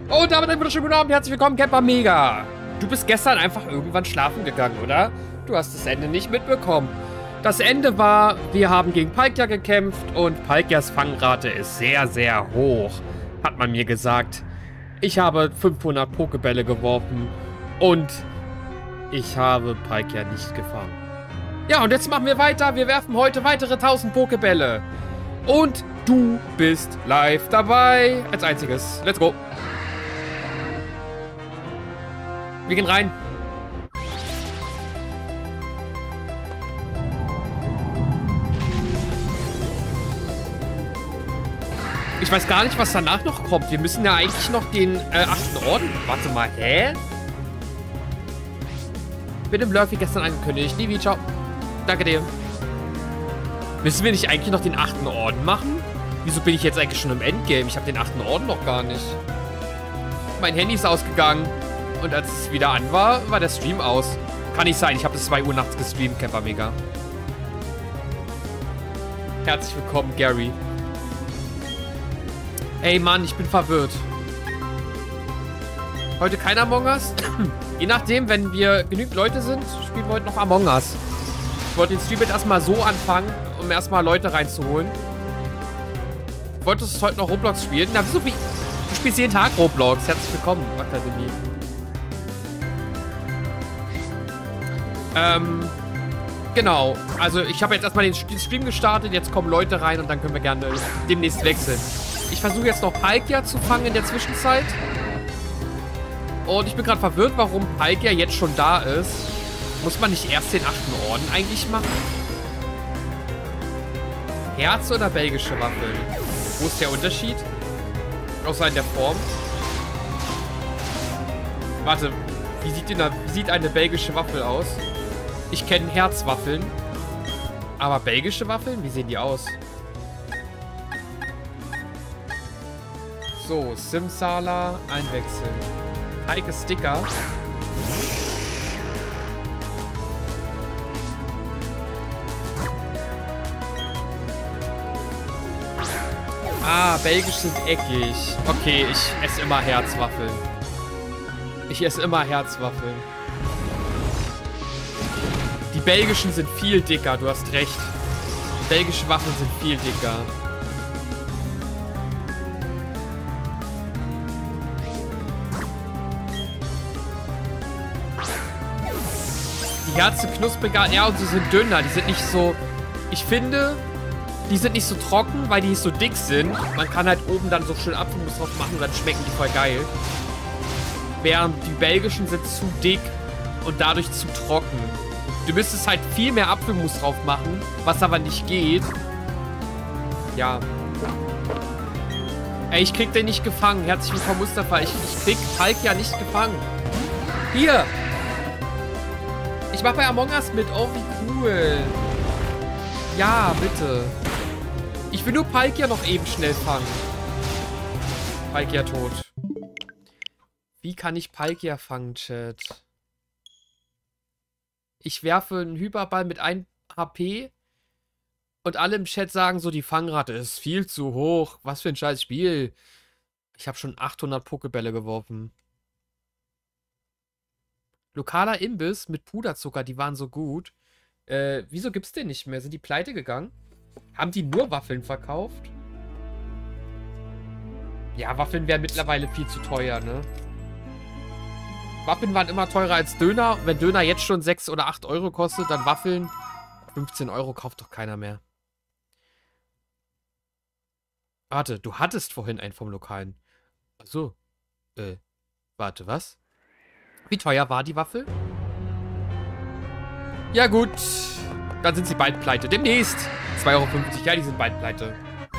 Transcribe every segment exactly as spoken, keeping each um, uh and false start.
Und damit einen wunderschönen guten Abend, herzlich willkommen, Camper Mega. Du bist gestern einfach irgendwann schlafen gegangen, oder? Du hast das Ende nicht mitbekommen. Das Ende war, wir haben gegen Palkia gekämpft und Palkias Fangrate ist sehr, sehr hoch, hat man mir gesagt. Ich habe fünfhundert Pokebälle geworfen und ich habe Palkia nicht gefangen. Ja, und jetzt machen wir weiter. Wir werfen heute weitere tausend Pokebälle. Und du bist live dabei. Als einziges. Let's go. Wir gehen rein. Ich weiß gar nicht, was danach noch kommt. Wir müssen ja eigentlich noch den äh, achten Orden... Warte mal, hä? Mit dem Lurfy gestern angekündigt. Livi, ciao. Danke dir. Müssen wir nicht eigentlich noch den achten Orden machen? Wieso bin ich jetzt eigentlich schon im Endgame? Ich habe den achten Orden noch gar nicht. Mein Handy ist ausgegangen. Und als es wieder an war, war der Stream aus. Kann nicht sein. Ich habe bis zwei Uhr nachts gestreamt, Camper Mega. Herzlich willkommen, Gary. Ey, Mann, ich bin verwirrt. Heute kein Among Us? Je nachdem, wenn wir genügend Leute sind, spielen wir heute noch Among Us. Ich wollte den Stream jetzt erstmal so anfangen, um erstmal Leute reinzuholen. Wolltest du heute noch Roblox spielen? Na, wieso? Wie? Du spielst jeden Tag Roblox. Herzlich willkommen, Akademie. Ähm, genau. Also, ich habe jetzt erstmal den Stream gestartet. Jetzt kommen Leute rein und dann können wir gerne demnächst wechseln. Ich versuche jetzt noch Palkia zu fangen in der Zwischenzeit. Und ich bin gerade verwirrt, warum Palkia jetzt schon da ist. Muss man nicht erst den achten Orden eigentlich machen? Herz oder belgische Waffeln? Wo ist der Unterschied? Außer in der Form. Warte, wie sieht, denn, wie sieht eine belgische Waffel aus? Ich kenne Herzwaffeln. Aber belgische Waffeln? Wie sehen die aus? So, Simsala einwechseln. Heike Sticker. Ah, belgisch sind eckig. Okay, ich esse immer Herzwaffeln. Ich esse immer Herzwaffeln. Die belgischen sind viel dicker, du hast recht. Belgische Waffeln sind viel dicker. Die Herzen knuspriger, ja, und sie sind dünner. Die sind nicht so... Ich finde, die sind nicht so trocken, weil die nicht so dick sind. Man kann halt oben dann so schön Apfelmus drauf machen und dann schmecken die voll geil. Während die belgischen sind zu dick und dadurch zu trocken. Du müsstest halt viel mehr Apfelmus drauf machen, was aber nicht geht. Ja. Ey, ich krieg den nicht gefangen. Herzlich willkommen, Mustafa. Ich, ich krieg Palkia nicht gefangen. Hier! Ich mach bei Among Us mit. Oh, wie cool. Ja, bitte. Ich will nur Palkia noch eben schnell fangen. Palkia tot. Wie kann ich Palkia fangen, Chat? Ich werfe einen Hyperball mit einem H P und alle im Chat sagen so, die Fangrate ist viel zu hoch. Was für ein scheiß Spiel. Ich habe schon achthundert Pokebälle geworfen. Lokaler Imbiss mit Puderzucker, die waren so gut. Äh, wieso gibt's den nicht mehr? Sind die pleite gegangen? Haben die nur Waffeln verkauft? Ja, Waffeln wären mittlerweile viel zu teuer, ne? Waffeln waren immer teurer als Döner. Wenn Döner jetzt schon sechs oder acht Euro kostet, dann Waffeln fünfzehn Euro kauft doch keiner mehr. Warte, du hattest vorhin einen vom Lokalen. Achso. Äh, warte, was? Wie teuer war die Waffel? Ja gut, dann sind sie bald pleite. Demnächst zwei Euro fünfzig. Ja, die sind bald pleite.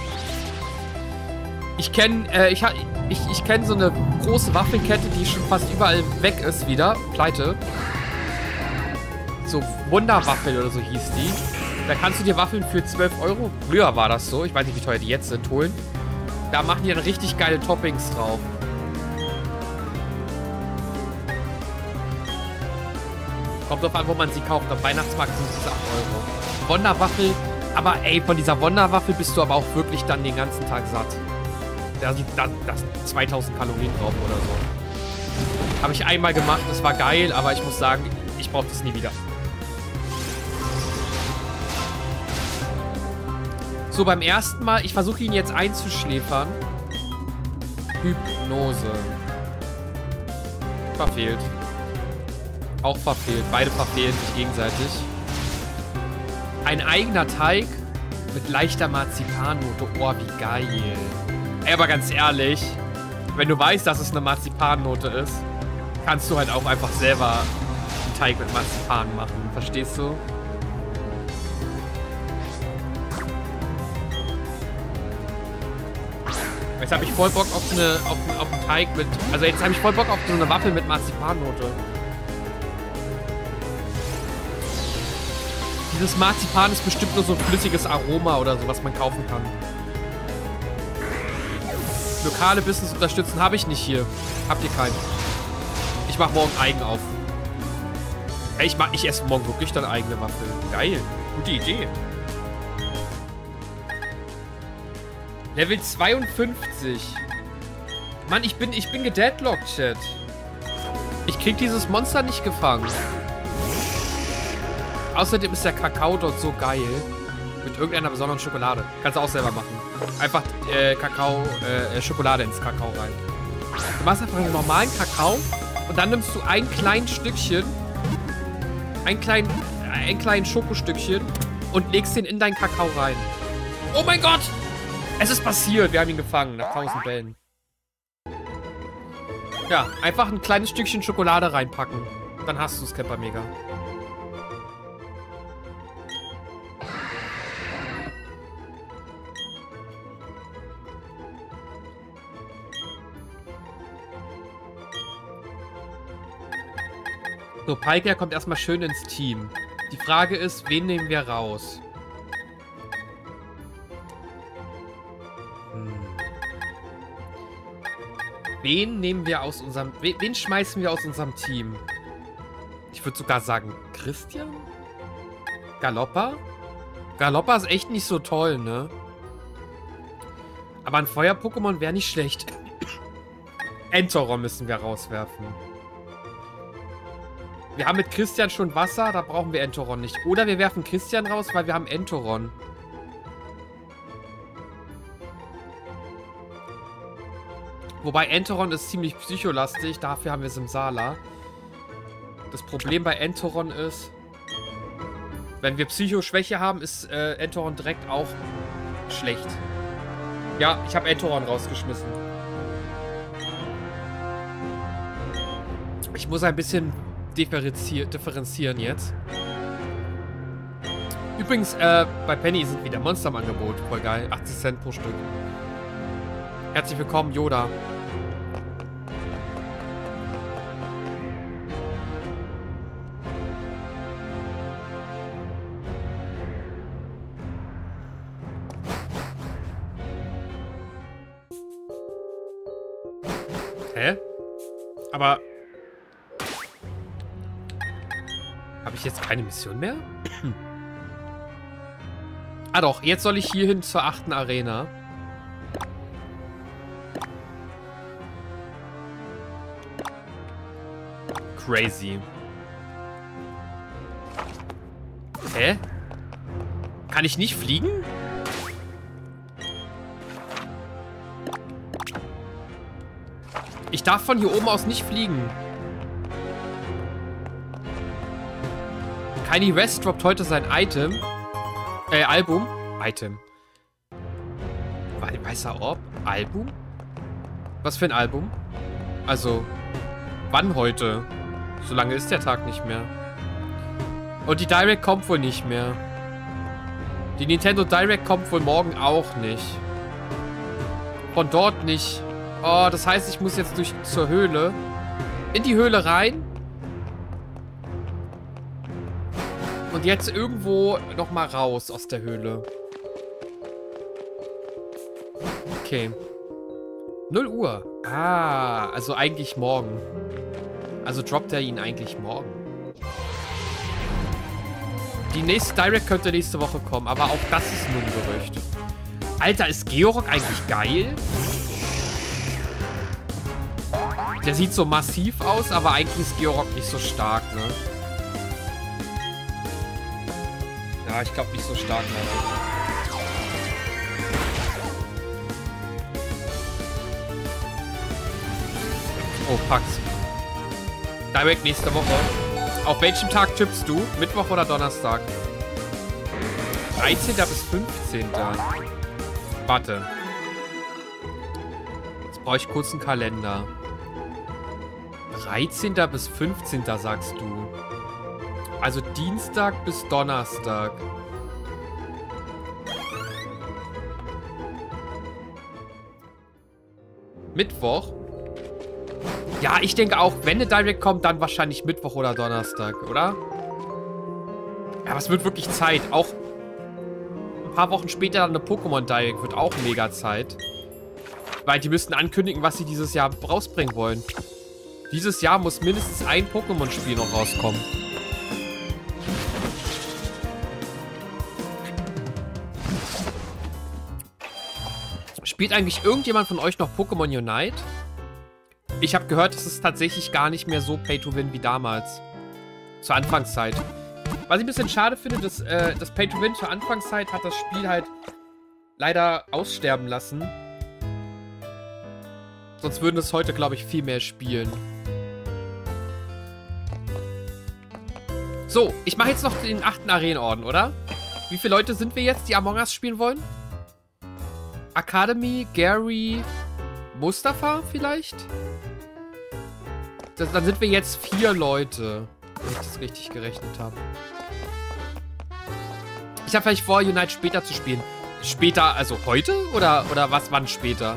Ich kenne äh, ich, ich, ich kenn so eine große Waffelkette, die schon fast überall weg ist wieder. Pleite. So Wunderwaffel oder so hieß die. Da kannst du dir Waffeln für zwölf Euro, früher war das so, ich weiß nicht, wie teuer die jetzt sind, holen. Da machen die dann richtig geile Toppings drauf. Kommt drauf an, wo man sie kauft. Am Weihnachtsmarkt sind es acht Euro. Wonderwaffel. Aber ey, von dieser Wonderwaffel bist du aber auch wirklich dann den ganzen Tag satt. Da sind da, das zweitausend Kalorien drauf oder so. Habe ich einmal gemacht, das war geil, aber ich muss sagen, ich brauche das nie wieder. So, beim ersten Mal, ich versuche ihn jetzt einzuschläfern. Hypnose. Verfehlt. Auch verfehlt. Beide verfehlen sich gegenseitig. Ein eigener Teig mit leichter Marzipannote. Oh, wie geil. Ey, aber ganz ehrlich, wenn du weißt, dass es eine Marzipannote ist, kannst du halt auch einfach selber einen Teig mit Marzipan machen. Verstehst du? Jetzt habe ich voll Bock auf, eine, auf, auf einen Teig mit... Also jetzt habe ich voll Bock auf so eine Waffel mit Marzipannote. Dieses Marzipan ist bestimmt nur so ein flüssiges Aroma oder so, was man kaufen kann. Lokale Business unterstützen habe ich nicht hier. Habt ihr keinen. Ich mache morgen eigen auf. Ey, ich, mach, ich esse morgen wirklich dann eigene Waffel. Geil. Gute Idee. Level zweiundfünfzig. Mann, ich bin, ich bin gedeadlockt, Chat. Ich krieg dieses Monster nicht gefangen. Außerdem ist der Kakao dort so geil. Mit irgendeiner besonderen Schokolade. Kannst du auch selber machen. Einfach äh, Kakao, äh, Schokolade ins Kakao rein. Du machst einfach einen normalen Kakao und dann nimmst du ein kleines Stückchen, ein klein, ein kleines Schokostückchen und legst den in deinen Kakao rein. Oh mein Gott! Es ist passiert. Wir haben ihn gefangen nach tausend Bällen. Ja, einfach ein kleines Stückchen Schokolade reinpacken. Dann hast du es, Camper Mega. So, Palkia kommt erstmal schön ins Team. Die Frage ist, wen nehmen wir raus? Hm. Wen nehmen wir aus unserem... Wen, wen schmeißen wir aus unserem Team? Ich würde sogar sagen, Christian? Galoppa? Galoppa ist echt nicht so toll, ne? Aber ein Feuer-Pokémon wäre nicht schlecht. Entoron müssen wir rauswerfen. Wir haben mit Christian schon Wasser, da brauchen wir Entoron nicht. Oder wir werfen Christian raus, weil wir haben Entoron. Wobei Entoron ist ziemlich psycholastig, dafür haben wir Simsala. Das Problem bei Entoron ist, wenn wir Psychoschwäche haben, ist äh, Entoron direkt auch schlecht. Ja, ich habe Entoron rausgeschmissen. Ich muss ein bisschen differenzieren jetzt. Übrigens, äh, bei Penny sind wieder Monster im Angebot. Voll geil. achtzig Cent pro Stück. Herzlich willkommen, Yoda. Hä? Aber... Habe ich jetzt keine Mission mehr? Ah doch, jetzt soll ich hier hin zur achten Arena. Crazy. Hä? Kann ich nicht fliegen? Ich darf von hier oben aus nicht fliegen. Kanye West droppt heute sein Item. Äh, Album. Item. Weißer Orb? Album? Was für ein Album? Also, wann heute? So lange ist der Tag nicht mehr. Und die Direct kommt wohl nicht mehr. Die Nintendo Direct kommt wohl morgen auch nicht. Von dort nicht. Oh, das heißt, ich muss jetzt durch zur Höhle. In die Höhle rein. Und jetzt irgendwo nochmal raus aus der Höhle. Okay. null Uhr. Ah, also eigentlich morgen. Also droppt er ihn eigentlich morgen. Die nächste Direct könnte nächste Woche kommen, aber auch das ist nur ein Gerücht. Alter, ist Georock eigentlich geil? Der sieht so massiv aus, aber eigentlich ist Georock nicht so stark, ne? Ja, ich glaube nicht so stark, leider. Oh, Pax. Direct nächste Woche. Auf welchem Tag tippst du? Mittwoch oder Donnerstag? dreizehnter bis fünfzehnter Warte. Jetzt brauche ich kurz einen Kalender. dreizehnter bis fünfzehnter sagst du. Also Dienstag bis Donnerstag. Mittwoch? Ja, ich denke auch, wenn eine Direct kommt, dann wahrscheinlich Mittwoch oder Donnerstag, oder? Ja, aber es wird wirklich Zeit. Auch ein paar Wochen später dann eine Pokémon Direct wird auch mega Zeit. Weil die müssten ankündigen, was sie dieses Jahr rausbringen wollen. Dieses Jahr muss mindestens ein Pokémon-Spiel noch rauskommen. Spielt eigentlich irgendjemand von euch noch Pokémon Unite? Ich habe gehört, es ist tatsächlich gar nicht mehr so Pay-to-Win wie damals. Zur Anfangszeit. Was ich ein bisschen schade finde, dass äh, das Pay-to-Win zur Anfangszeit hat das Spiel halt leider aussterben lassen. Sonst würden es heute, glaube ich, viel mehr spielen. So, ich mache jetzt noch den achten Arenenorden, oder? Wie viele Leute sind wir jetzt, die Among Us spielen wollen? Academy, Gary, Mustafa vielleicht? Das, dann sind wir jetzt vier Leute, wenn ich das richtig gerechnet habe. Ich habe vielleicht vor, Unite später zu spielen. Später, also heute? Oder, oder was, wann später?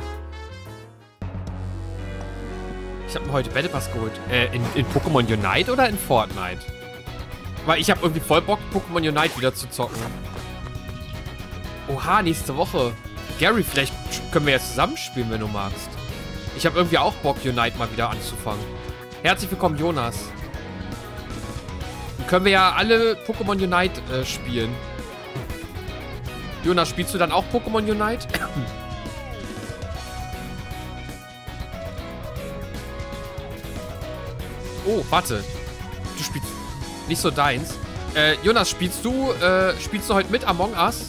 Ich habe mir heute Battle Pass geholt. Äh, in, in Pokémon Unite oder in Fortnite? Weil ich habe irgendwie voll Bock, Pokémon Unite wieder zu zocken. Oha, nächste Woche. Gary, vielleicht können wir ja zusammen spielen, wenn du magst. Ich habe irgendwie auch Bock, Unite mal wieder anzufangen. Herzlich willkommen, Jonas. Dann können wir ja alle Pokémon Unite äh, spielen. Jonas, spielst du dann auch Pokémon Unite? Oh, warte. Du spielst nicht so deins. Äh, Jonas, spielst du, äh, spielst du heute mit Among Us?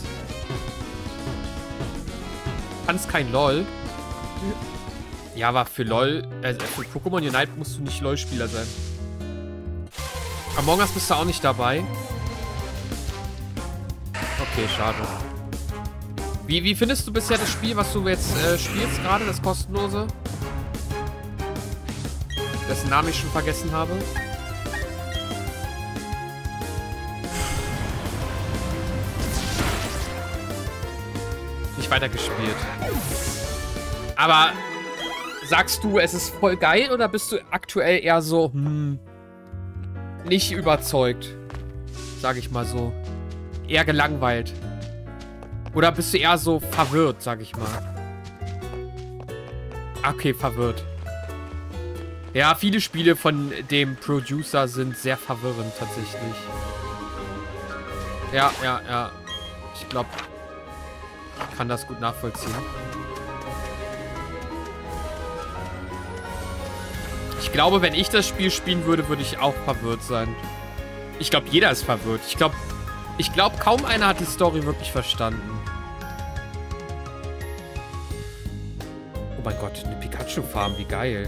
Kannst kein LOL. Ja, aber für LOL, äh, für Pokémon Unite musst du nicht LOL-Spieler sein. Among Us bist du auch nicht dabei. Okay, schade. Wie, wie findest du bisher das Spiel, was du jetzt äh, spielst gerade, das kostenlose? Dessen Namen ich schon vergessen habe. Nicht weitergespielt. Aber sagst du, es ist voll geil oder bist du aktuell eher so, hm, nicht überzeugt? Sag ich mal so. Eher gelangweilt. Oder bist du eher so verwirrt, sag ich mal? Okay, verwirrt. Ja, viele Spiele von dem Producer sind sehr verwirrend, tatsächlich. Ja, ja, ja. Ich glaube, ich kann das gut nachvollziehen. Ich glaube, wenn ich das Spiel spielen würde, würde ich auch verwirrt sein. Ich glaube, jeder ist verwirrt. Ich glaube, ich glaube, kaum einer hat die Story wirklich verstanden. Oh mein Gott, eine Pikachu-Farm, wie geil.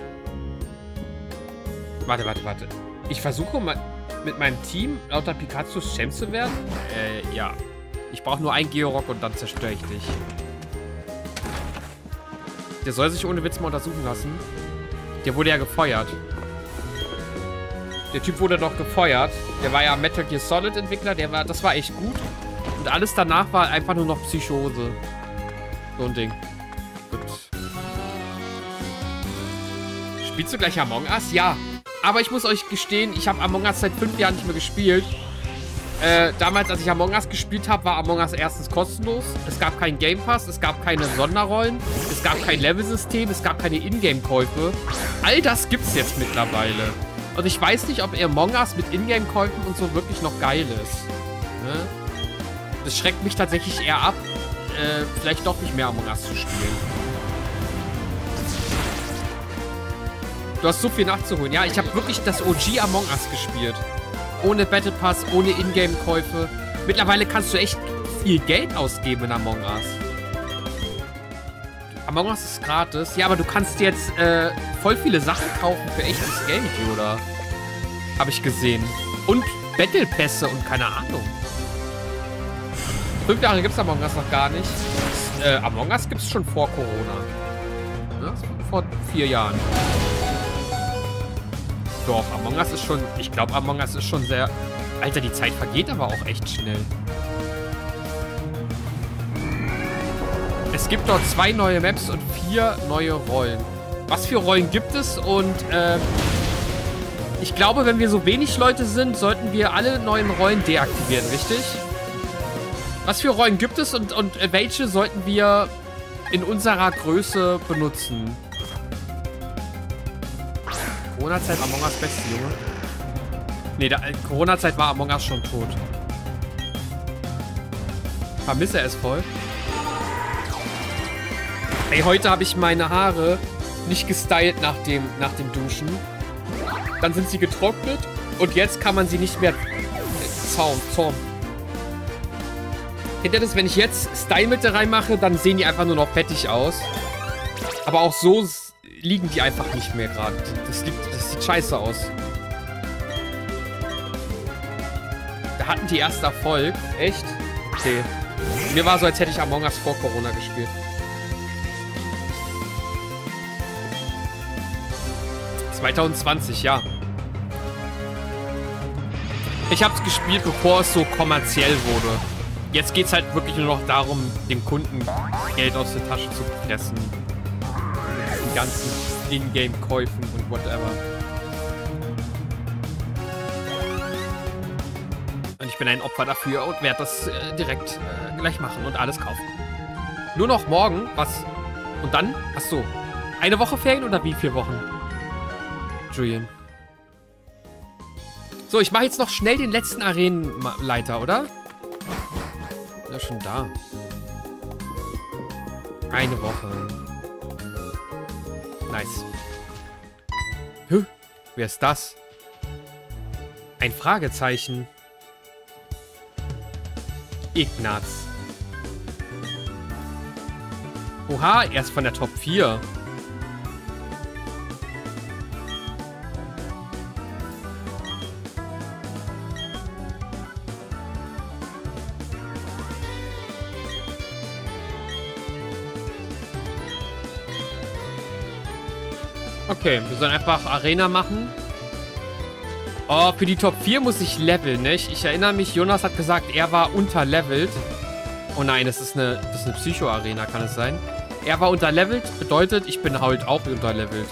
Warte, warte, warte. Ich versuche mal mit meinem Team lauter Pikachus Champ zu werden? Äh, ja. Ich brauche nur einen Georock und dann zerstöre ich dich. Der soll sich ohne Witz mal untersuchen lassen. Der wurde ja gefeuert. Der Typ wurde doch gefeuert. Der war ja Metal Gear Solid Entwickler. Der war, das war echt gut. Und alles danach war einfach nur noch Psychose. So ein Ding. Gut. Spielst du gleich Among Us? Ja. Aber ich muss euch gestehen, ich habe Among Us seit fünf Jahren nicht mehr gespielt. Äh, damals, als ich Among Us gespielt habe, war Among Us erstens kostenlos. Es gab keinen Game Pass, es gab keine Sonderrollen, es gab kein Level-System, es gab keine Ingame-Käufe. All das gibt's jetzt mittlerweile. Und ich weiß nicht, ob Among Us mit Ingame-Käufen und so wirklich noch geil ist. Ne? Das schreckt mich tatsächlich eher ab, äh, vielleicht doch nicht mehr Among Us zu spielen. Du hast so viel nachzuholen. Ja, ich habe wirklich das O G Among Us gespielt. Ohne Battle Pass, ohne Ingame-Käufe. Mittlerweile kannst du echt viel Geld ausgeben in Among Us. Among Us ist gratis. Ja, aber du kannst jetzt äh, voll viele Sachen kaufen für echtes Geld, oder? Habe ich gesehen. Und Battle Pässe und keine Ahnung. Fünf Jahre gibt es Among Us noch gar nicht. Äh, Among Us gibt es schon vor Corona. Ja, vor vier Jahren. Doch, Among Us ist schon... Ich glaube, Among Us ist schon sehr... Alter, die Zeit vergeht aber auch echt schnell. Es gibt dort zwei neue Maps und vier neue Rollen. Was für Rollen gibt es? Und, äh... ich glaube, wenn wir so wenig Leute sind, sollten wir alle neuen Rollen deaktivieren, richtig? Was für Rollen gibt es und, und welche sollten wir in unserer Größe benutzen? Corona-Zeit, Among Us Beste, Junge. Nee, Corona-Zeit war Among Us schon tot. Vermisse es voll. Ey, heute habe ich meine Haare nicht gestylt nach dem, nach dem Duschen. Dann sind sie getrocknet und jetzt kann man sie nicht mehr zaum, zaum. Kennt ihr das, wenn ich jetzt Stylmittel reinmache, dann sehen die einfach nur noch fettig aus. Aber auch so liegen die einfach nicht mehr gerade. Das, das sieht scheiße aus. Da hatten die erst Erfolg. Echt? Okay. Mir war so, als hätte ich Among Us vor Corona gespielt. zwanzig zwanzig, ja. Ich hab's gespielt, bevor es so kommerziell wurde. Jetzt geht's halt wirklich nur noch darum, dem Kunden Geld aus der Tasche zu pressen. Mit den ganzen Ingame-Käufen und whatever. Und ich bin ein Opfer dafür und werde das äh, direkt äh, gleich machen und alles kaufen. Nur noch morgen, was? Und dann? Achso. Eine Woche Ferien oder wie viele Wochen? Julian. So, ich mache jetzt noch schnell den letzten Arenenleiter, oder? Ja, schon da. Eine Woche. Nice. Hä? Wer ist das? Ein Fragezeichen. Ignaz. Oha, er ist von der Top vier. Okay, wir sollen einfach Arena machen. Oh, für die Top vier muss ich leveln, nicht? Ich erinnere mich, Jonas hat gesagt, er war unterlevelt. Oh nein, das ist eine, das ist eine Psycho-Arena, kann es sein? Er war unterlevelt, bedeutet, ich bin halt auch unterlevelt.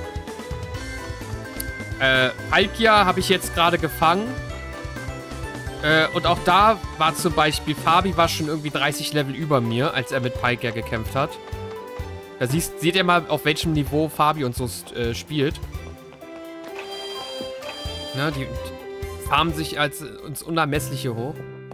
Äh, Palkia habe ich jetzt gerade gefangen. Äh, und auch da war zum Beispiel, Fabi war schon irgendwie dreißig Level über mir, als er mit Palkia gekämpft hat. Da siehst, seht ihr mal, auf welchem Niveau Fabi und so äh, spielt. Na, die, die farmen sich als ins Unermessliche hoch.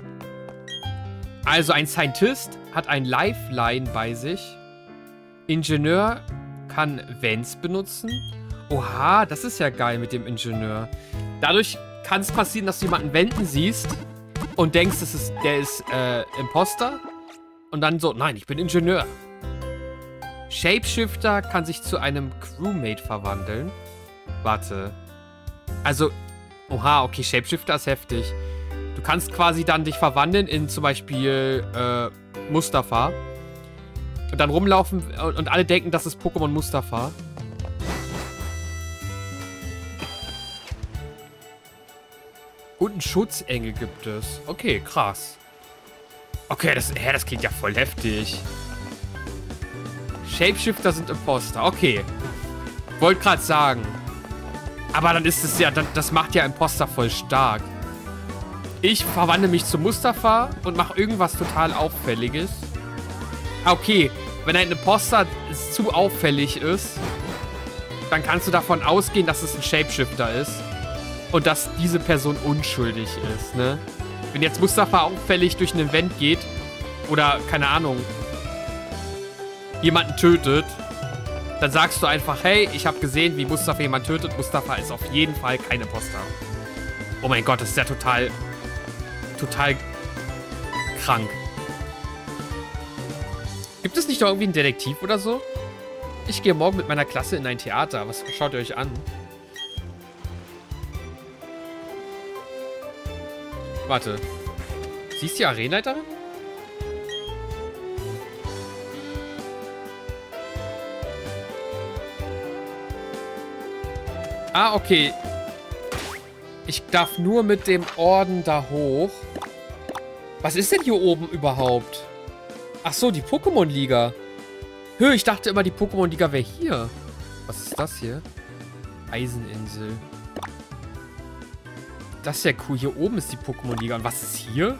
Also ein Scientist hat ein Lifeline bei sich. Ingenieur kann Vents benutzen. Oha, das ist ja geil mit dem Ingenieur. Dadurch kann es passieren, dass du jemanden wenden siehst und denkst, das ist, der ist äh, Imposter. Und dann so, nein, ich bin Ingenieur. Shapeshifter kann sich zu einem Crewmate verwandeln. Warte. Also, oha, okay, Shapeshifter ist heftig. Du kannst quasi dann dich verwandeln in zum Beispiel äh, Mustafa. Und dann rumlaufen und, und alle denken, das ist Pokémon Mustafa. Und einen Schutzengel gibt es. Okay, krass. Okay, das, hä, das klingt ja voll heftig. Shapeshifter sind Imposter. Okay. Wollte gerade sagen. Aber dann ist es ja, das macht ja Imposter voll stark. Ich verwandle mich zu Mustafa und mache irgendwas total Auffälliges. Okay, wenn ein Imposter zu auffällig ist, dann kannst du davon ausgehen, dass es ein Shapeshifter ist. Und dass diese Person unschuldig ist, ne? Wenn jetzt Mustafa auffällig durch ein Event geht, oder, keine Ahnung, jemanden tötet, Dann sagst du einfach, hey, ich habe gesehen, wie Mustafa jemand tötet. Mustafa ist auf jeden Fall kein Imposter. Oh mein Gott, das ist ja total, total krank. Gibt es nicht noch irgendwie einen Detektiv oder so? Ich gehe morgen mit meiner Klasse in ein Theater. Was schaut ihr euch an? Warte. Sie ist die Arenaleiterin? Ah, okay. Ich darf nur mit dem Orden da hoch. Was ist denn hier oben überhaupt? Ach so, die Pokémon-Liga. Hö, ich dachte immer, die Pokémon-Liga wäre hier. Was ist das hier? Eiseninsel. Das ist ja cool. Hier oben ist die Pokémon-Liga. Und was ist hier?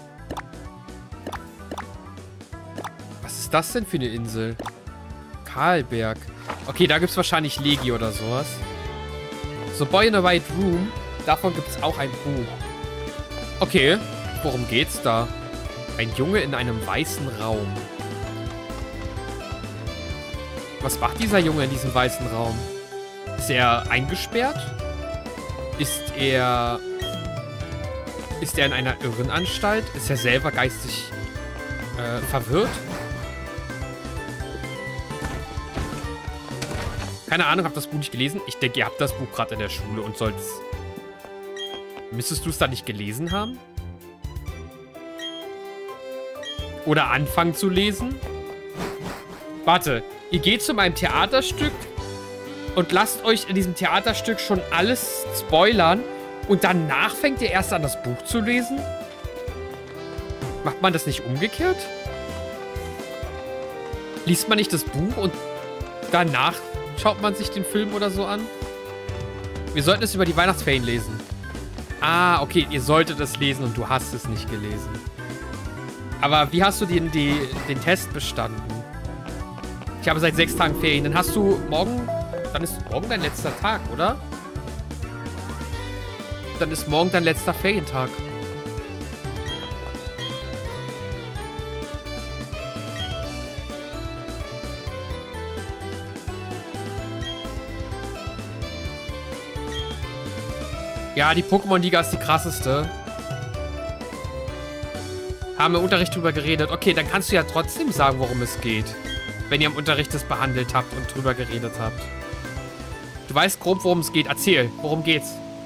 Was ist das denn für eine Insel? Karlberg. Okay, da gibt es wahrscheinlich Legi oder sowas. So, Boy in a White Room. Davon gibt es auch ein Buch. Okay, worum geht's da? Ein Junge in einem weißen Raum. Was macht dieser Junge in diesem weißen Raum? Ist er eingesperrt? Ist er... Ist er in einer Irrenanstalt? Ist er selber geistig äh, verwirrt? Keine Ahnung, hab das Buch nicht gelesen. Ich denke, ihr habt das Buch gerade in der Schule und sollt es... Müsstest du es da nicht gelesen haben? Oder anfangen zu lesen? Warte, ihr geht zu meinem Theaterstück und lasst euch in diesem Theaterstück schon alles spoilern und danach fängt ihr erst an, das Buch zu lesen? Macht man das nicht umgekehrt? Liest man nicht das Buch und danach schaut man sich den Film oder so an? Wir sollten es über die Weihnachtsferien lesen. Ah, okay, ihr solltet es lesen und du hast es nicht gelesen. Aber wie hast du den, die, den Test bestanden? Ich habe seit sechs Tagen Ferien. Dann hast du morgen... Dann ist morgen dein letzter Tag, oder? Dann ist morgen dein letzter Ferientag. Ja, die Pokémon-Liga ist die krasseste. Haben wir im Unterricht drüber geredet. Okay, dann kannst du ja trotzdem sagen, worum es geht. Wenn ihr im Unterricht das behandelt habt und drüber geredet habt. Du weißt grob, worum es geht. Erzähl, worum geht's?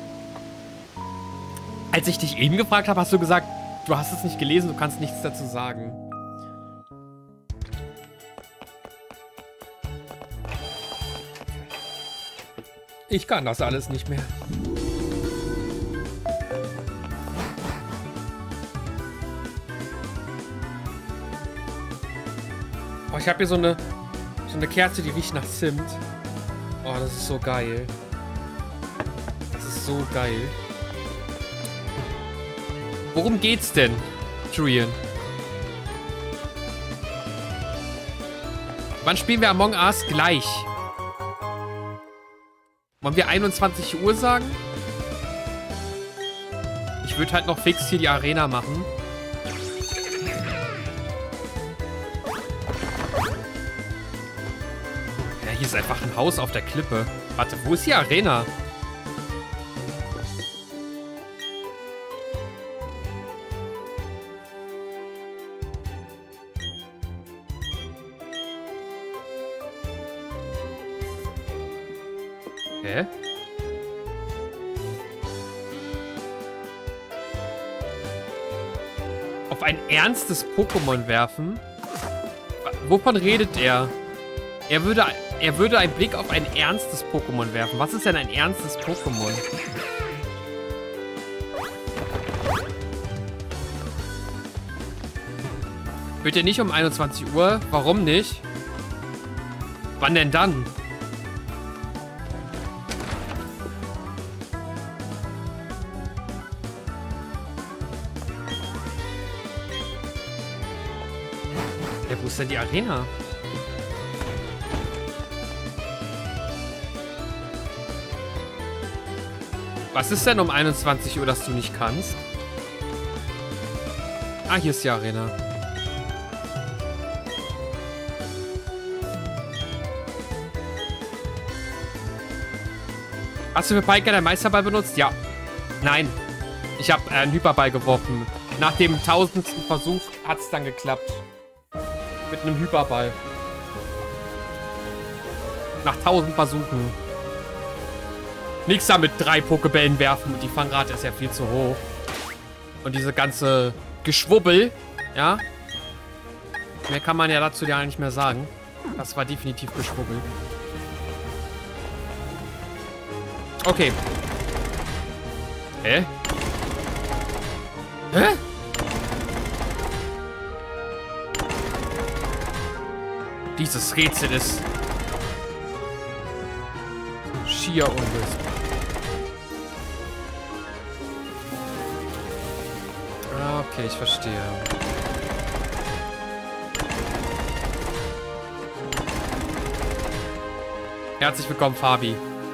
Als ich dich eben gefragt habe, hast du gesagt, du hast es nicht gelesen, du kannst nichts dazu sagen. Ich kann das alles nicht mehr. Oh, ich habe hier so eine, so eine Kerze, die riecht nach Zimt. Oh, das ist so geil. Das ist so geil. Worum geht's denn, Julian? Wann spielen wir Among Us? Gleich. Wollen wir einundzwanzig Uhr sagen? Ich würde halt noch fix hier die Arena machen. Ja, hier ist einfach ein Haus auf der Klippe. Warte, wo ist die Arena? Hä? Auf ein ernstes Pokémon werfen? Wovon redet er? Er würde, er würde einen Blick auf ein ernstes Pokémon werfen. Was ist denn ein ernstes Pokémon? Wird er nicht um einundzwanzig Uhr? Warum nicht? Wann denn dann? Ja, wo ist denn die Arena? Was ist denn um einundzwanzig Uhr, das du nicht kannst? Ah, hier ist die Arena. Hast du für Piker den Meisterball benutzt? Ja. Nein. Ich habe äh, einen Hyperball geworfen. Nach dem tausendsten Versuch hat es dann geklappt. Mit einem Hyperball. Nach tausend Versuchen. Nichts da mit drei Pokebällen werfen. Und die Fangrate ist ja viel zu hoch. Und diese ganze Geschwubbel. Ja. Mehr kann man ja dazu ja nicht mehr sagen. Das war definitiv Geschwubbel. Okay. Hä? Hä? Dieses Rätsel ist schier unlösbar. Okay, ich verstehe. Herzlich willkommen, Fabi.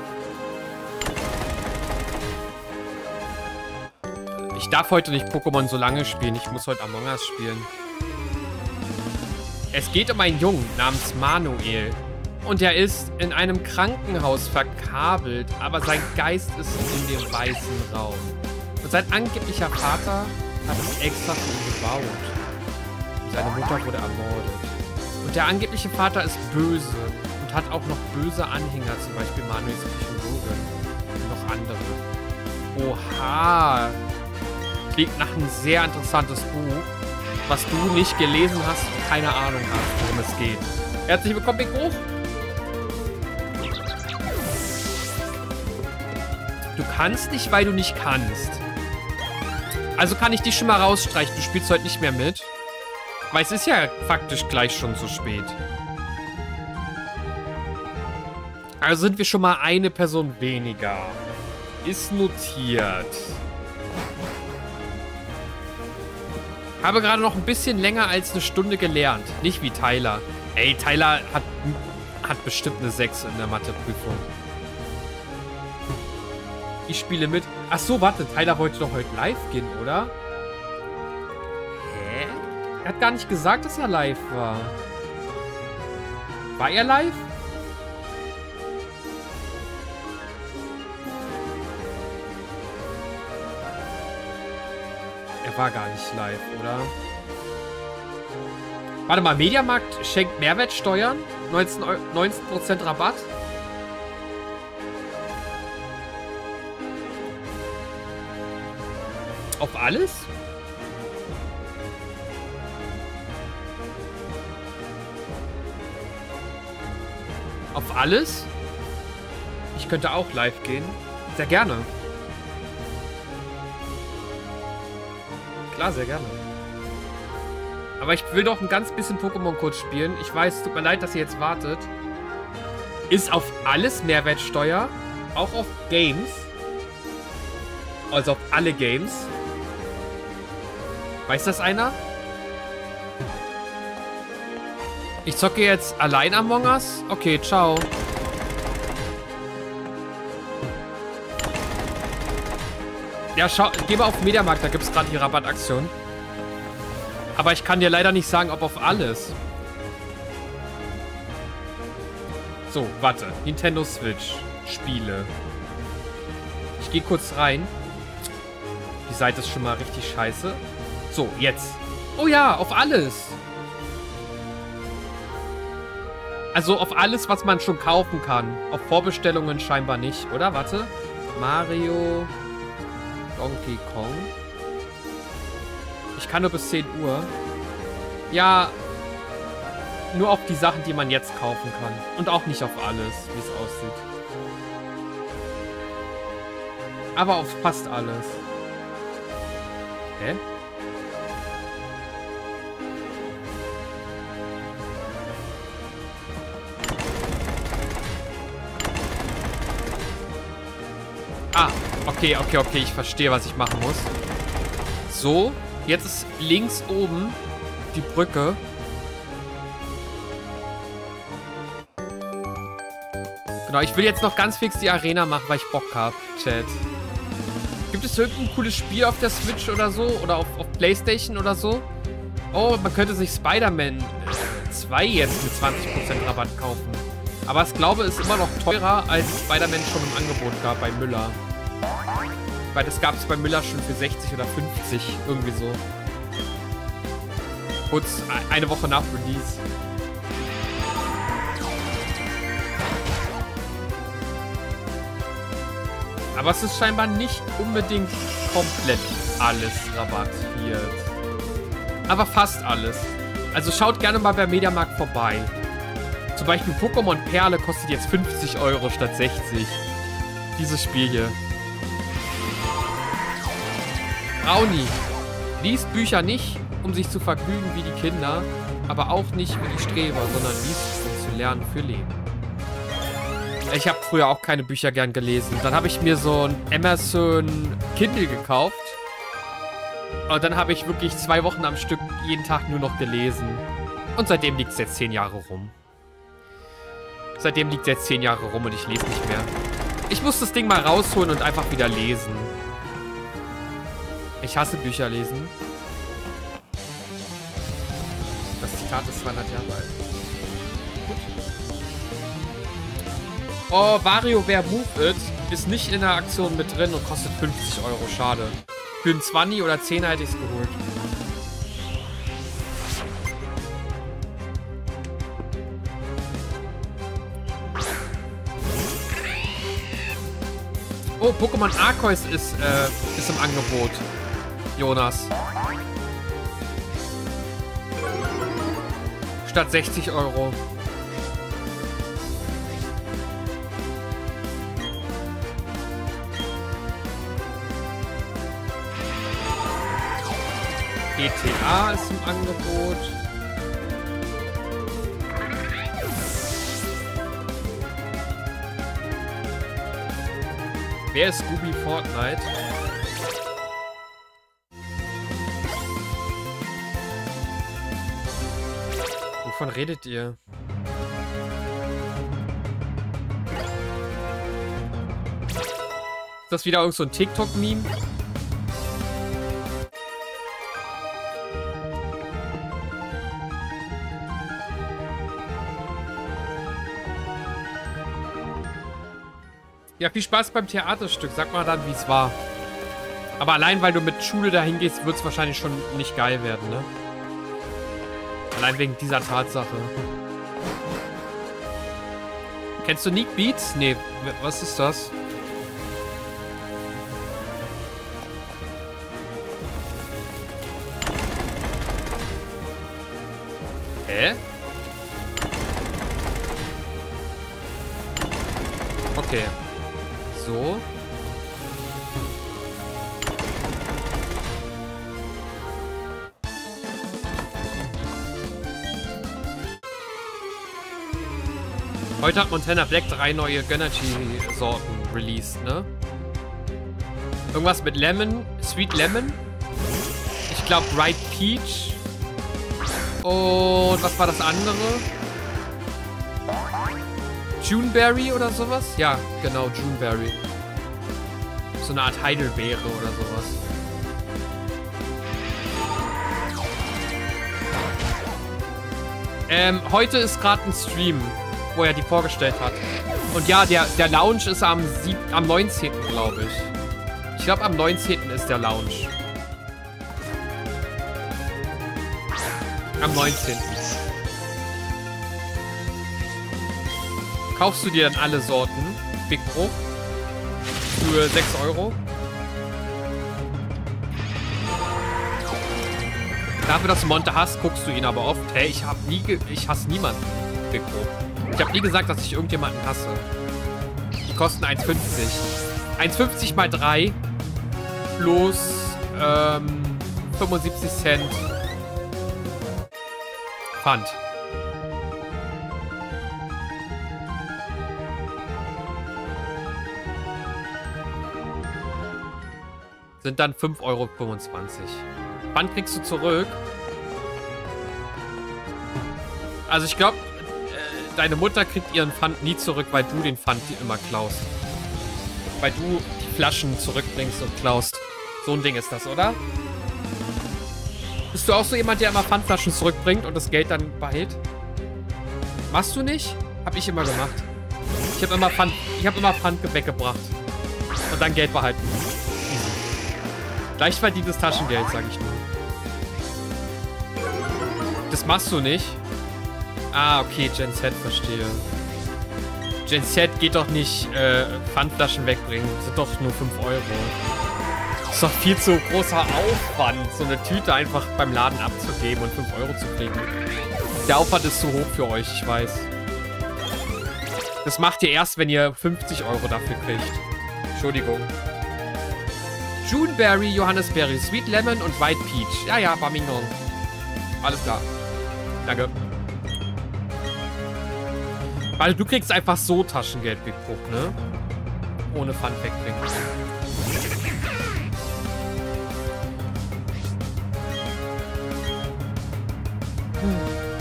Ich darf heute nicht Pokémon so lange spielen. Ich muss heute Among Us spielen. Es geht um einen Jungen namens Manuel. Und er ist in einem Krankenhaus verkabelt, aber sein Geist ist in dem weißen Raum. Und sein angeblicher Vater hat es extra für ihn gebaut. Seine Mutter wurde ermordet. Und der angebliche Vater ist böse und hat auch noch böse Anhänger, zum Beispiel Manuels Psychologe und noch andere. Oha! Klingt nach ein sehr interessantes Buch, was du nicht gelesen hast und keine Ahnung hast, worum es geht. Herzlich willkommen, Big Hoch! Du kannst nicht, weil du nicht kannst. Also kann ich dich schon mal rausstreichen. Du spielst heute nicht mehr mit. Weil es ist ja faktisch gleich schon so spät. Also sind wir schon mal eine Person weniger. Ist notiert. Habe gerade noch ein bisschen länger als eine Stunde gelernt. Nicht wie Tyler. Ey, Tyler hat, hat bestimmt eine sechs in der Matheprüfung. Ich spiele mit. Ach so, warte. Tyler wollte doch heute live gehen, oder? Hä? Er hat gar nicht gesagt, dass er live war. War er live? Er war gar nicht live, oder? Warte mal, Mediamarkt schenkt Mehrwertsteuern? neunzehn Prozent Rabatt? Auf alles? Auf alles? Ich könnte auch live gehen. Sehr gerne. Klar, sehr gerne. Aber ich will doch ein ganz bisschen Pokémon kurz spielen. Ich weiß, tut mir leid, dass ihr jetzt wartet. Ist auf alles Mehrwertsteuer. Auch auf Games. Also auf alle Games. Weiß das einer? Ich zocke jetzt allein Among Us? Okay, ciao. Ja, schau, geh mal auf Mediamarkt, da gibt es gerade die Rabattaktion. Aber ich kann dir leider nicht sagen, ob auf alles. So, warte. Nintendo Switch. Spiele. Ich gehe kurz rein. Die Seite ist schon mal richtig scheiße. So, jetzt. Oh ja, auf alles. Also auf alles, was man schon kaufen kann. Auf Vorbestellungen scheinbar nicht, oder? Warte. Mario... Donkey Kong. Ich kann nur bis zehn Uhr. Ja, nur auf die Sachen, die man jetzt kaufen kann. Und auch nicht auf alles, wie es aussieht. Aber auf fast alles. Hä? Ah, okay, okay, okay. Ich verstehe, was ich machen muss. So, jetzt ist links oben die Brücke. Genau, ich will jetzt noch ganz fix die Arena machen, weil ich Bock habe, Chat. Gibt es irgendein cooles Spiel auf der Switch oder so? Oder auf, auf PlayStation oder so? Oh, man könnte sich Spider-Man zwei jetzt mit zwanzig Prozent Rabatt kaufen. Aber ich glaube, es ist immer noch teurer, als Spider-Man schon im Angebot gab bei Müller. Weil das gab es bei Müller schon für sechzig oder fünfzig, irgendwie so. Kurz eine Woche nach Release. Aber es ist scheinbar nicht unbedingt komplett alles rabattiert. Aber fast alles. Also schaut gerne mal bei Mediamarkt vorbei. Zum Beispiel Pokémon Perle kostet jetzt fünfzig Euro statt sechzig. Dieses Spiel hier. Brownie. Liest Bücher nicht, um sich zu vergnügen wie die Kinder, aber auch nicht wie die Streber, sondern liest, um zu lernen für Leben. Ich habe früher auch keine Bücher gern gelesen. Dann habe ich mir so ein Amazon Kindle gekauft. Und dann habe ich wirklich zwei Wochen am Stück jeden Tag nur noch gelesen. Und seitdem liegt es jetzt zehn Jahre rum. Seitdem liegt es jetzt zehn Jahre rum und ich lese nicht mehr. Ich muss das Ding mal rausholen und einfach wieder lesen. Ich hasse Bücher lesen. Das Zitat ist zweihundert Jahre alt. Gut. Oh, WarioWare Move It ist nicht in der Aktion mit drin und kostet fünfzig Euro. Schade. Für einen zwanzig oder zehn hätte ich es geholt. Oh, Pokémon Arceus ist, äh, ist im Angebot. Jonas. Statt sechzig Euro. G T A ist im Angebot. Wer ist Scooby Fortnite? Wovon redet ihr? Ist das wieder irgend so ein TikTok-Meme? Ja, viel Spaß beim Theaterstück. Sag mal dann, wie es war. Aber allein, weil du mit Schule dahin gehst, wird es wahrscheinlich schon nicht geil werden, ne? Allein wegen dieser Tatsache. Kennst du Nick Beats? Nee, was ist das? Hä? Okay. So. Heute hat Montana Black drei neue Gönnergy-Sorten released, ne? Irgendwas mit Lemon, Sweet Lemon. Ich glaube Bright Peach. Und was war das andere? Juneberry oder sowas? Ja, genau, Juneberry. So eine Art Heidelbeere oder sowas. Ähm, heute ist gerade ein Stream, wo er die vorgestellt hat. Und ja, der, der Launch ist am, sieb am neunzehnten glaube ich. Ich glaube, am neunzehnten ist der Launch. Am neunzehnten Kaufst du dir dann alle Sorten? Big Pro? Für sechs Euro? Dafür, dass du Monte hast, guckst du ihn aber oft. Hey, ich hab nie ge ich hasse niemanden. Big Pro. Ich habe nie gesagt, dass ich irgendjemanden hasse. Die kosten eins fünfzig. eins fünfzig mal drei plus ähm, fünfundsiebzig Cent Pfand. Sind dann fünf Euro fünfundzwanzig. Pfand kriegst du zurück. Also ich glaube, äh, deine Mutter kriegt ihren Pfand nie zurück, weil du den Pfand immer klaust. Weil du die Flaschen zurückbringst und klaust. So ein Ding ist das, oder? Bist du auch so jemand, der immer Pfandflaschen zurückbringt und das Geld dann behält? Machst du nicht? Hab ich immer gemacht. Ich habe immer Pfand, ich habe immer Pfand weggebracht. Und dann Geld behalten. Leicht verdientes Taschengeld, sage ich nur. Das machst du nicht? Ah, okay, Gen Z, verstehe. Gen Z geht doch nicht äh, Pfandflaschen wegbringen. Das sind doch nur fünf Euro. Das ist doch viel zu großer Aufwand, so eine Tüte einfach beim Laden abzugeben und fünf Euro zu kriegen. Der Aufwand ist zu hoch für euch, ich weiß. Das macht ihr erst, wenn ihr fünfzig Euro dafür kriegt. Entschuldigung. Juneberry, Johannisberry, Sweet Lemon und White Peach. Ja, ja, Bamingong. Alles klar. Danke. Weil du kriegst einfach so Taschengeld, Big Book, ne? Ohne Pfand wegbringen. Hm.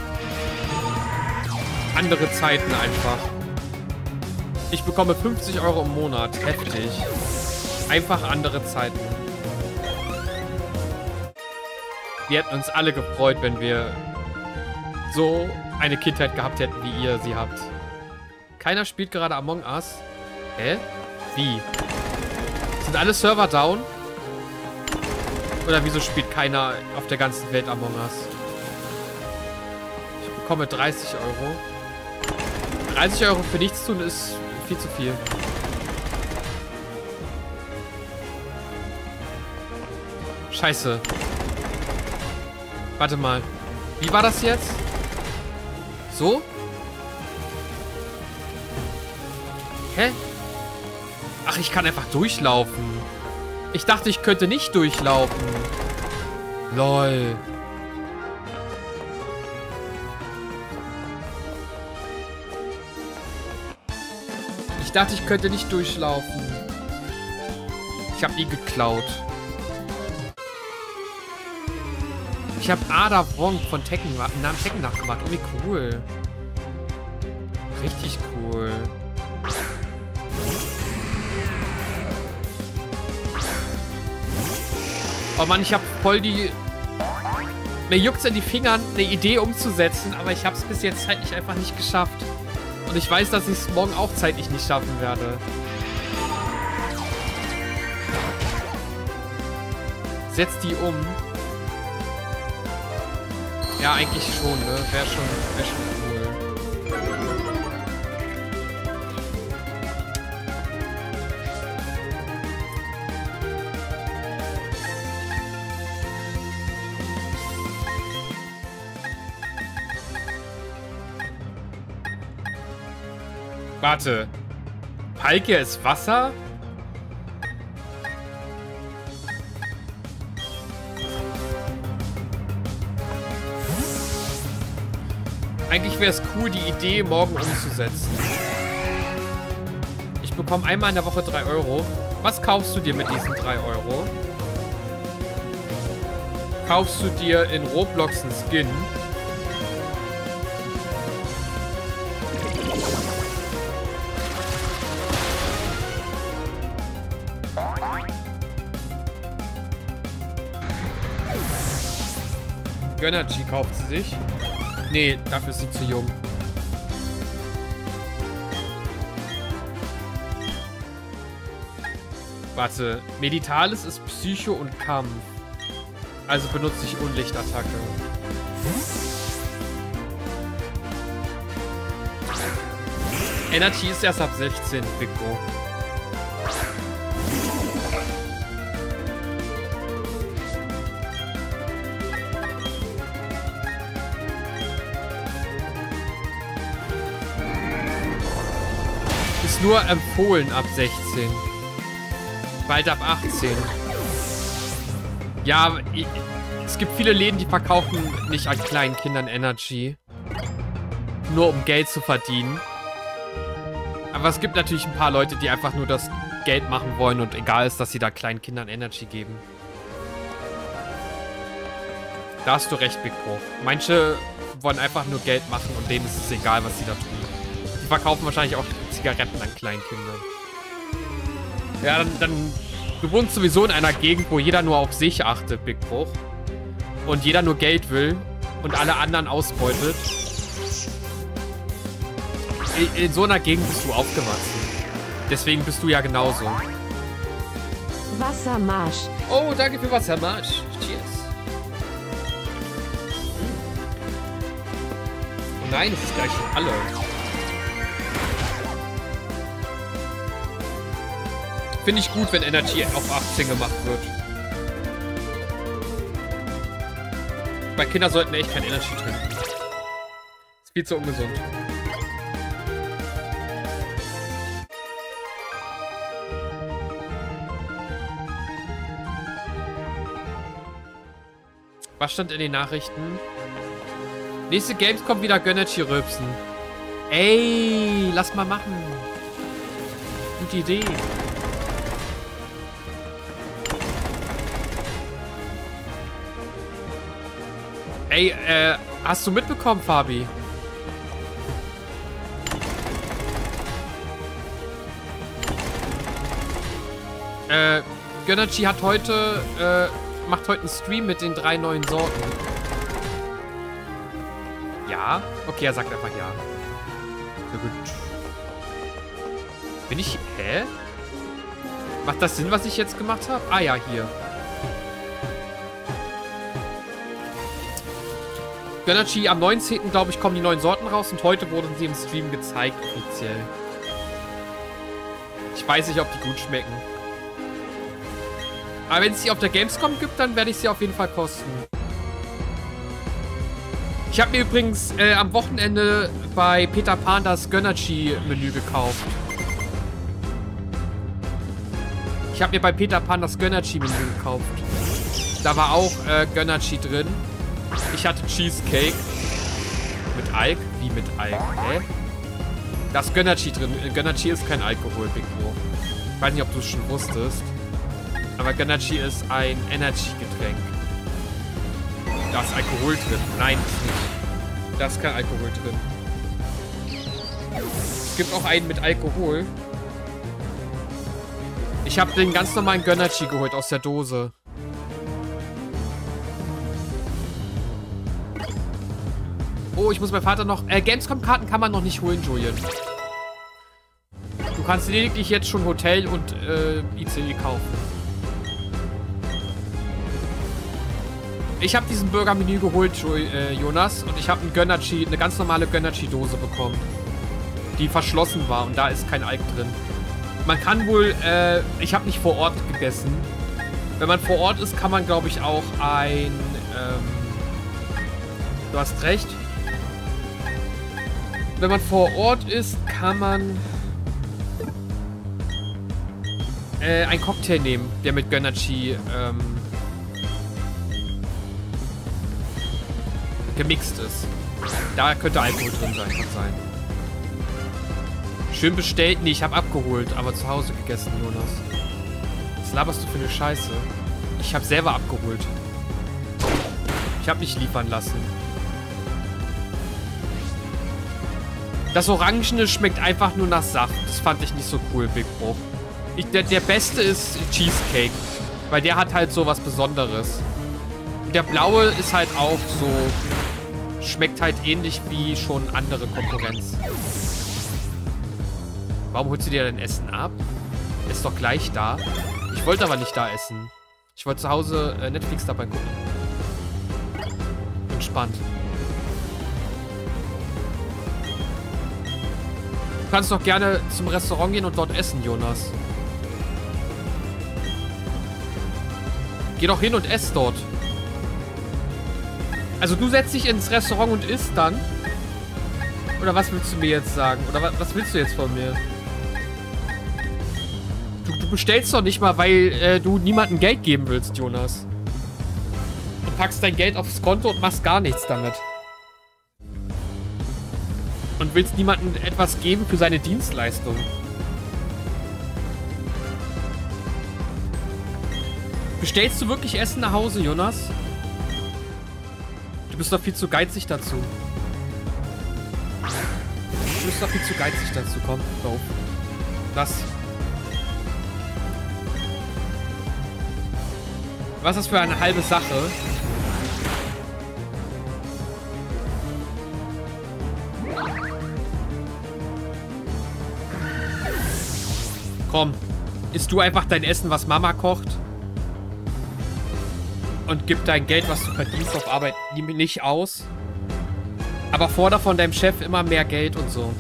Andere Zeiten einfach. Ich bekomme fünfzig Euro im Monat. Heftig. Einfach andere Zeiten. Wir hätten uns alle gefreut, wenn wir so eine Kindheit gehabt hätten, wie ihr sie habt. Keiner spielt gerade Among Us. Hä? Wie? Sind alle Server down? Oder wieso spielt keiner auf der ganzen Welt Among Us? Ich bekomme dreißig Euro. dreißig Euro für nichts tun ist viel zu viel. Scheiße. Warte mal. Wie war das jetzt? So? Hä? Ach, ich kann einfach durchlaufen. Ich dachte, ich könnte nicht durchlaufen. Lol. Ich dachte, ich könnte nicht durchlaufen. Ich habe ihn geklaut. Ich habe Ada Wong von Tekken, Namen Tekken nachgemacht. Oh, wie cool. Richtig cool. Oh Mann, ich habe voll die... Mir juckt's in die Fingern, eine Idee umzusetzen, aber ich habe es bis jetzt zeitlich einfach nicht geschafft. Und ich weiß, dass ich es morgen auch zeitlich nicht schaffen werde. Setz die um. Ja, eigentlich schon, ne? Wäre schon, wär schon cool. Warte. Palkia ist Wasser? Eigentlich wäre es cool, die Idee morgen umzusetzen. Ich bekomme einmal in der Woche drei Euro. Was kaufst du dir mit diesen drei Euro? Kaufst du dir in Roblox einen Skin? Gönnergy kauft sie sich. Nee, dafür ist sie zu jung. Warte. Meditalis ist Psycho und Kampf. Also benutze ich Unlichtattacke. Energy ist erst ab sechzehn, Bigbo. Nur empfohlen ab sechzehn. Bald ab achtzehn. Ja, es gibt viele Läden, die verkaufen nicht an kleinen Kindern Energy. Nur um Geld zu verdienen. Aber es gibt natürlich ein paar Leute, die einfach nur das Geld machen wollen und egal ist, dass sie da kleinen Kindern Energy geben. Da hast du recht, Big Bro. Manche wollen einfach nur Geld machen und denen ist es egal, was sie da tun. Die verkaufen wahrscheinlich auch Zigaretten an Kleinkindern. Ja, dann, dann... Du wohnst sowieso in einer Gegend, wo jeder nur auf sich achtet, Big Bruch. Und jeder nur Geld will und alle anderen ausbeutet. in, in so einer Gegend bist du aufgewachsen. Deswegen bist du ja genauso. Wassermarsch. Oh, danke für Wassermarsch. Cheers. Oh nein, es ist gleich schon alle. Finde ich gut, wenn Energy auf achtzehn gemacht wird. Bei Kindern sollten echt kein Energy trinken. Ist viel zu ungesund. Was stand in den Nachrichten? Nächste Games kommt wieder Gönnerchi rülpsen. Ey, lass mal machen. Gute Idee. Ey, äh, hast du mitbekommen, Fabi? Äh, Gönnerchi hat heute, äh, macht heute einen Stream mit den drei neuen Sorten. Ja? Okay, er sagt einfach ja. Sehr gut. Bin ich... Hä? Macht das Sinn, was ich jetzt gemacht habe? Ah ja, hier. Gönnerchi, am neunzehnten glaube ich, kommen die neuen Sorten raus und heute wurden sie im Stream gezeigt, offiziell. Ich weiß nicht, ob die gut schmecken. Aber wenn es sie auf der Gamescom gibt, dann werde ich sie auf jeden Fall kosten. Ich habe mir übrigens äh, am Wochenende bei Peter Pan das Gönnerchi-Menü gekauft. Ich habe mir bei Peter Pan das Gönnerchi-Menü gekauft. Da war auch äh, Gönnerchi drin. Ich hatte Cheesecake. Mit Alk? Wie mit Alk? Hä? Da ist Gönnerchi drin. Gönnerchi ist kein Alkohol, Big Bro. Ich weiß nicht, ob du es schon wusstest. Aber Gönnerchi ist ein Energy-Getränk. Da ist Alkohol drin. Nein, ist nicht. Da ist kein Alkohol drin. Es gibt auch einen mit Alkohol. Ich habe den ganz normalen Gönnerchi geholt aus der Dose. Oh, ich muss meinem Vater noch... Äh, Gamescom-Karten kann man noch nicht holen, Julian. Du kannst lediglich jetzt schon Hotel und äh, I C E kaufen. Ich habe diesen Burger-Menü geholt, äh, Jonas, und ich habe ein Gönnerchi, eine ganz normale Gönnerchi-Dose bekommen, die verschlossen war und da ist kein Alk drin. Man kann wohl, äh, ich habe nicht vor Ort gegessen. Wenn man vor Ort ist, kann man, glaube ich, auch ein, ähm, du hast recht. Wenn man vor Ort ist, kann man äh, einen Cocktail nehmen, der mit Gönnerchi, ähm, gemixt ist. Da könnte Alkohol drin sein, kann sein. Schön bestellt. Nee, ich habe abgeholt, aber zu Hause gegessen, Jonas. Was laberst du für eine Scheiße? Ich habe selber abgeholt. Ich habe mich liefern lassen. Das Orangene schmeckt einfach nur nach Saft. Das fand ich nicht so cool, Big Bro. Ich, der, der beste ist Cheesecake. Weil der hat halt so was Besonderes. Und der blaue ist halt auch so... Schmeckt halt ähnlich wie schon andere Konkurrenz. Warum holst du dir dein Essen ab? Ist doch gleich da. Ich wollte aber nicht da essen. Ich wollte zu Hause äh, Netflix dabei gucken. Entspannt. Du kannst doch gerne zum Restaurant gehen und dort essen, Jonas. Geh doch hin und ess dort. Also du setzt dich ins Restaurant und isst dann? Oder was willst du mir jetzt sagen? Oder was, was willst du jetzt von mir? Du, du bestellst doch nicht mal, weil äh, du niemandem Geld geben willst, Jonas. Du packst dein Geld aufs Konto und machst gar nichts damit. Und willst niemandem etwas geben für seine Dienstleistung. Bestellst du wirklich Essen nach Hause, Jonas? Du bist doch viel zu geizig dazu. Du bist doch viel zu geizig dazu. Komm, go. Lass. Was ist das für eine halbe Sache? Komm, isst du einfach dein Essen, was Mama kocht. Und gib dein Geld, was du verdienst auf Arbeit, nicht aus. Aber forder von deinem Chef immer mehr Geld und so.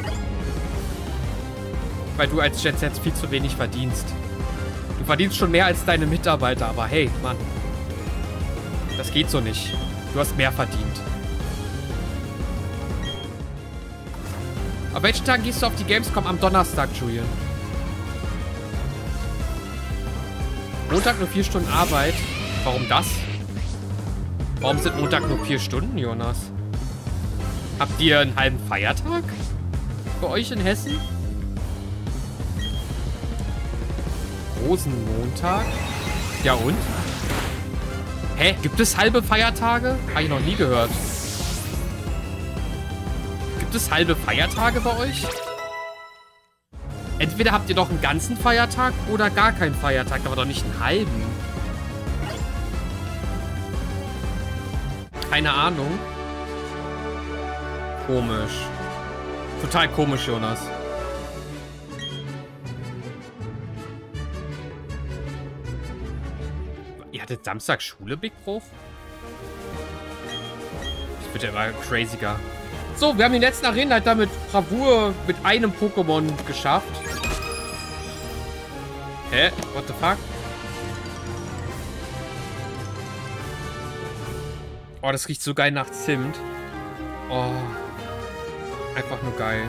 Weil du als Jet Set viel zu wenig verdienst. Du verdienst schon mehr als deine Mitarbeiter, aber hey, Mann. Das geht so nicht. Du hast mehr verdient. Auf welchen Tagen gehst du auf die Gamescom? Am Donnerstag, Julian. Montag nur vier Stunden Arbeit. Warum das? Warum sind Montag nur vier Stunden, Jonas? Habt ihr einen halben Feiertag? Bei euch in Hessen? Rosenmontag? Ja und? Hä? Gibt es halbe Feiertage? Habe ich noch nie gehört. Gibt es halbe Feiertage bei euch? Entweder habt ihr doch einen ganzen Feiertag oder gar keinen Feiertag, aber doch nicht einen halben. Keine Ahnung. Komisch. Total komisch, Jonas. Ihr hattet Samstag Schule, Big Bro? Ich bin ja immer craziger. So, wir haben den letzten Arenaleiter mit Bravour mit einem Pokémon geschafft. Hä? What the fuck? Oh, das riecht so geil nach Zimt. Oh. Einfach nur geil.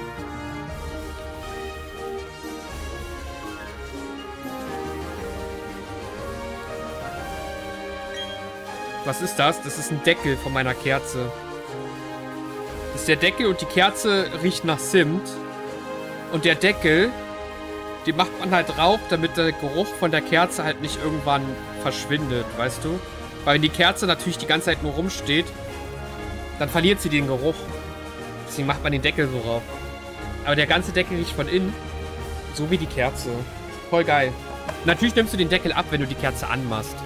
Was ist das? Das ist ein Deckel von meiner Kerze. Das ist der Deckel und die Kerze riecht nach Zimt. Und der Deckel, den macht man halt drauf, damit der Geruch von der Kerze halt nicht irgendwann verschwindet, weißt du? Weil wenn die Kerze natürlich die ganze Zeit nur rumsteht, dann verliert sie den Geruch. Deswegen macht man den Deckel so rauf. Aber der ganze Deckel riecht von innen, so wie die Kerze. Voll geil. Natürlich nimmst du den Deckel ab, wenn du die Kerze anmachst.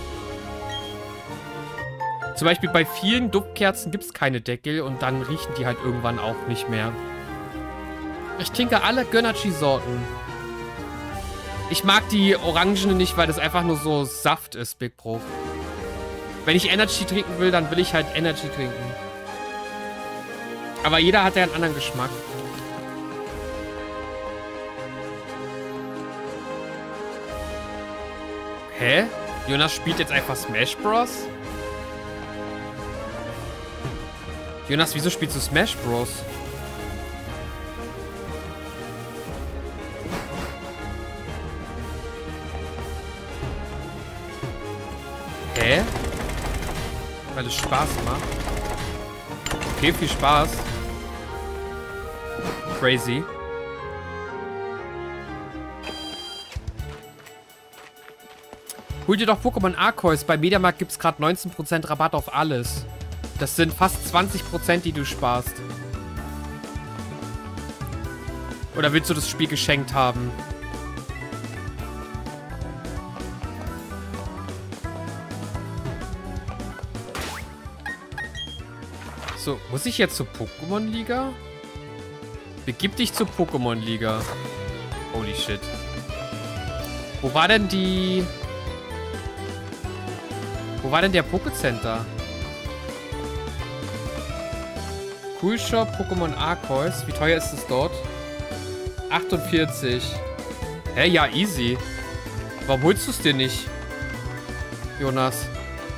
Zum Beispiel bei vielen Duftkerzen gibt es keine Deckel und dann riechen die halt irgendwann auch nicht mehr. Ich trinke alle Gönnerchi-Sorten. Ich mag die Orangene nicht, weil das einfach nur so Saft ist, Big Bro. Wenn ich Energy trinken will, dann will ich halt Energy trinken. Aber jeder hat ja einen anderen Geschmack. Hä? Jonas spielt jetzt einfach Smash Bros? Jonas, wieso spielst du Smash Bros? Hä? Weil es Spaß macht. Okay, viel Spaß. Crazy. Hol dir doch Pokémon Arceus. Bei Mediamarkt gibt es gerade neunzehn Prozent Rabatt auf alles. Das sind fast zwanzig Prozent, die du sparst. Oder willst du das Spiel geschenkt haben? So, muss ich jetzt zur Pokémon-Liga? Begib dich zur Pokémon-Liga. Holy shit. Wo war denn die... Wo war denn der Pokécenter? Cool Shop, Pokémon Arceus. Wie teuer ist es dort? achtundvierzig. Hä, ja, easy. Warum holst du es dir nicht? Jonas.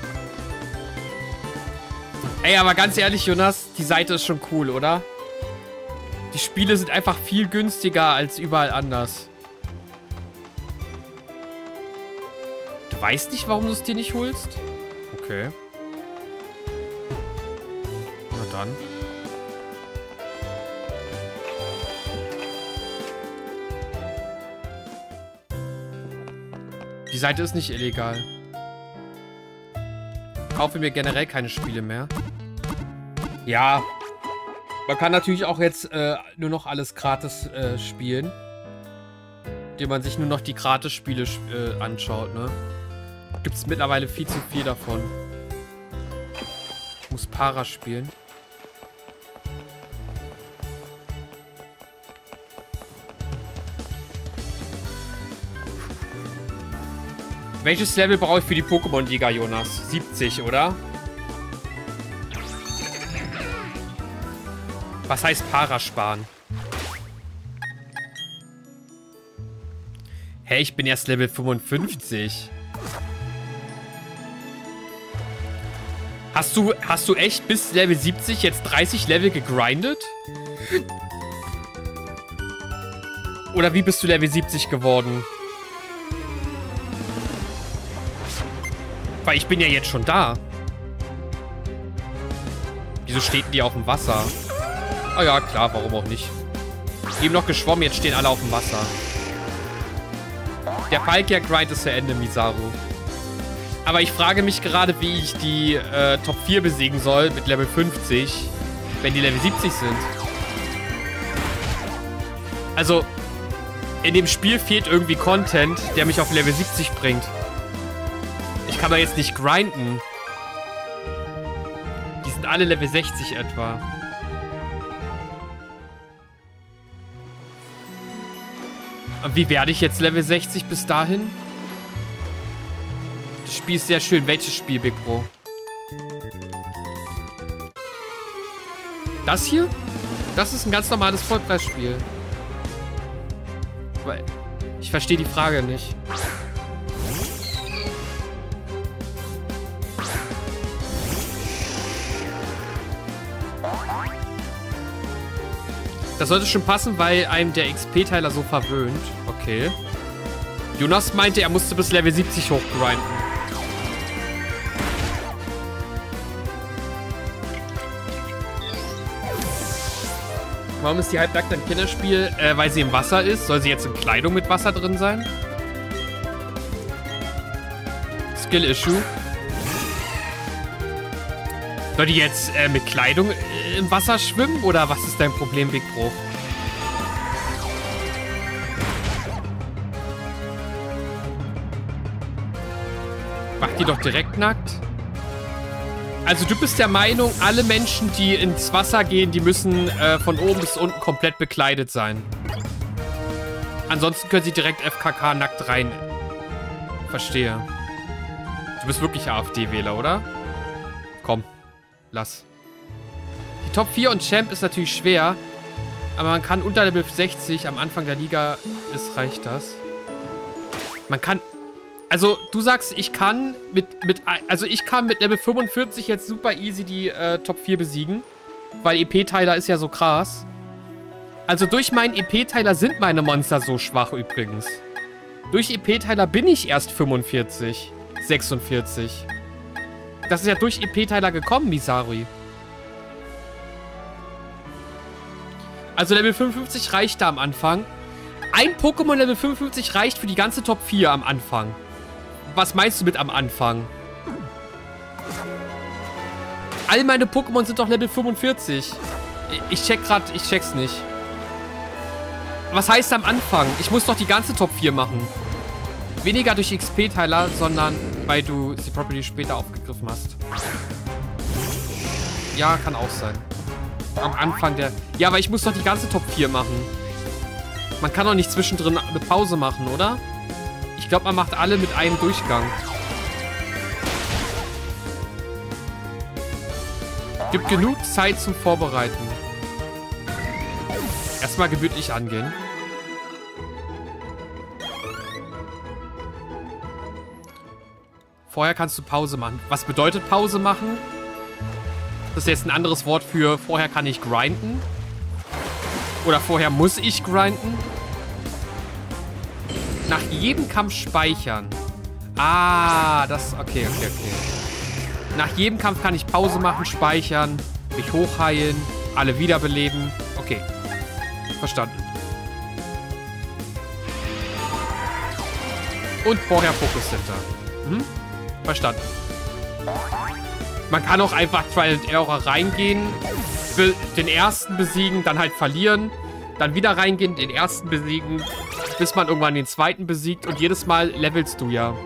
Ey, aber ganz ehrlich, Jonas, die Seite ist schon cool, oder? Die Spiele sind einfach viel günstiger als überall anders. Du weißt nicht, warum du es dir nicht holst? Okay. Na dann. Die Seite ist nicht illegal. Ich kaufe mir generell keine Spiele mehr. Ja. Man kann natürlich auch jetzt äh, nur noch alles gratis äh, spielen. Indem man sich nur noch die Gratis-Spiele äh, anschaut, ne? Gibt es mittlerweile viel zu viel davon. Ich muss Para spielen. Welches Level brauche ich für die Pokémon-Liga, Jonas? siebzig, oder? Was heißt Parasparen? Hä, ich bin erst Level fünfundfünfzig. Hast du, hast du echt bis Level siebzig jetzt dreißig Level gegrindet? Oder wie bist du Level siebzig geworden? Weil ich bin ja jetzt schon da. Wieso steht die auf dem Wasser? Ah ja, klar, warum auch nicht. Eben noch geschwommen, jetzt stehen alle auf dem Wasser. Der Palkia-Grind ist zu Ende, Misaru. Aber ich frage mich gerade, wie ich die äh, Top vier besiegen soll mit Level fünfzig, wenn die Level siebzig sind. Also, in dem Spiel fehlt irgendwie Content, der mich auf Level siebzig bringt. Ich kann da jetzt nicht grinden. Die sind alle Level sechzig etwa. Und wie werde ich jetzt Level sechzig bis dahin? Das Spiel ist sehr schön. Welches Spiel, Big Bro? Das hier? Das ist ein ganz normales Vollpreisspiel. Weil ich verstehe die Frage nicht. Das sollte schon passen, weil einem der X P-Teiler so verwöhnt. Okay. Jonas meinte, er musste bis Level siebzig hochgrinden. Warum ist die halbnackt ein Kinderspiel? Äh, weil sie im Wasser ist. Soll sie jetzt in Kleidung mit Wasser drin sein? Skill-Issue. Soll die jetzt äh, mit Kleidung äh, im Wasser schwimmen? Oder was ist dein Problem, Big Bro? Mach die doch direkt nackt. Also du bist der Meinung, alle Menschen, die ins Wasser gehen, die müssen äh, von oben bis unten komplett bekleidet sein. Ansonsten können sie direkt F K K nackt rein. Verstehe. Du bist wirklich A F D-Wähler, oder? Komm, lass. Die Top vier und Champ ist natürlich schwer, aber man kann unter Level sechzig am Anfang der Liga, ist, reicht das. Man kann... Also, du sagst, ich kann mit, mit, also ich kann mit Level fünfundvierzig jetzt super easy die äh, Top vier besiegen. Weil E P-Teiler ist ja so krass. Also durch meinen E P-Teiler sind meine Monster so schwach übrigens. Durch E P-Teiler bin ich erst fünfundvierzig, sechsundvierzig. Das ist ja durch E P-Teiler gekommen, Misari. Also Level fünfundfünfzig reicht da am Anfang. Ein Pokémon Level fünfundfünfzig reicht für die ganze Top vier am Anfang. Was meinst du mit am Anfang? All meine Pokémon sind doch Level fünfundvierzig. Ich check grad, ich check's nicht. Was heißt am Anfang? Ich muss doch die ganze Top vier machen. Weniger durch X P-Teiler, sondern weil du die Property später aufgegriffen hast. Ja, kann auch sein. Am Anfang der... Ja, aber ich muss doch die ganze Top vier machen. Man kann doch nicht zwischendrin eine Pause machen, oder? Ich glaube, man macht alle mit einem Durchgang. Gibt genug Zeit zum Vorbereiten. Erstmal gemütlich angehen. Vorher kannst du Pause machen. Was bedeutet Pause machen? Das ist jetzt ein anderes Wort für vorher kann ich grinden. Oder vorher muss ich grinden. Nach jedem Kampf speichern. Ah, das... Okay, okay, okay. Nach jedem Kampf kann ich Pause machen, speichern, mich hochheilen, alle wiederbeleben. Okay. Verstanden. Und vorher Focus Center. Mhm. Verstanden. Man kann auch einfach Trial and Error reingehen, den ersten besiegen, dann halt verlieren, dann wieder reingehen, den ersten besiegen, bis man irgendwann den zweiten besiegt und jedes Mal levelst du ja.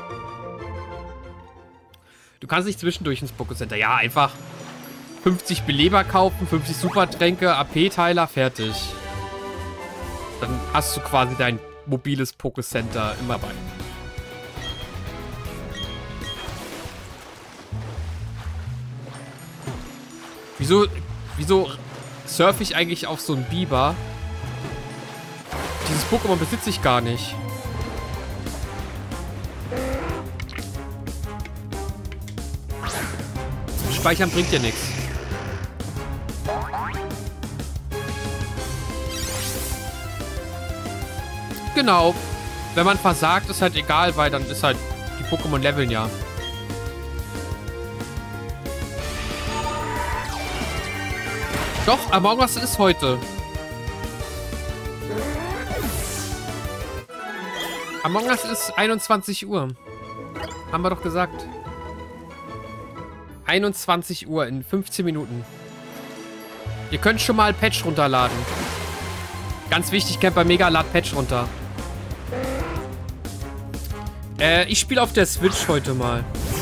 Du kannst nicht zwischendurch ins Pokécenter. Ja, einfach fünfzig Beleber kaufen, fünfzig Supertränke, A P-Teiler, fertig. Dann hast du quasi dein mobiles Pokécenter immer bei. Wieso, wieso surfe ich eigentlich auf so einen Biber? Dieses Pokémon besitze ich gar nicht. Speichern bringt ja nichts. Genau. Wenn man versagt, ist halt egal, weil dann ist halt die Pokémon leveln ja. Doch, Among Us ist heute. Among Us ist einundzwanzig Uhr. Haben wir doch gesagt. einundzwanzig Uhr in fünfzehn Minuten. Ihr könnt schon mal Patch runterladen. Ganz wichtig, Camper Mega, lad Patch runter. Äh, ich spiele auf der Switch heute mal.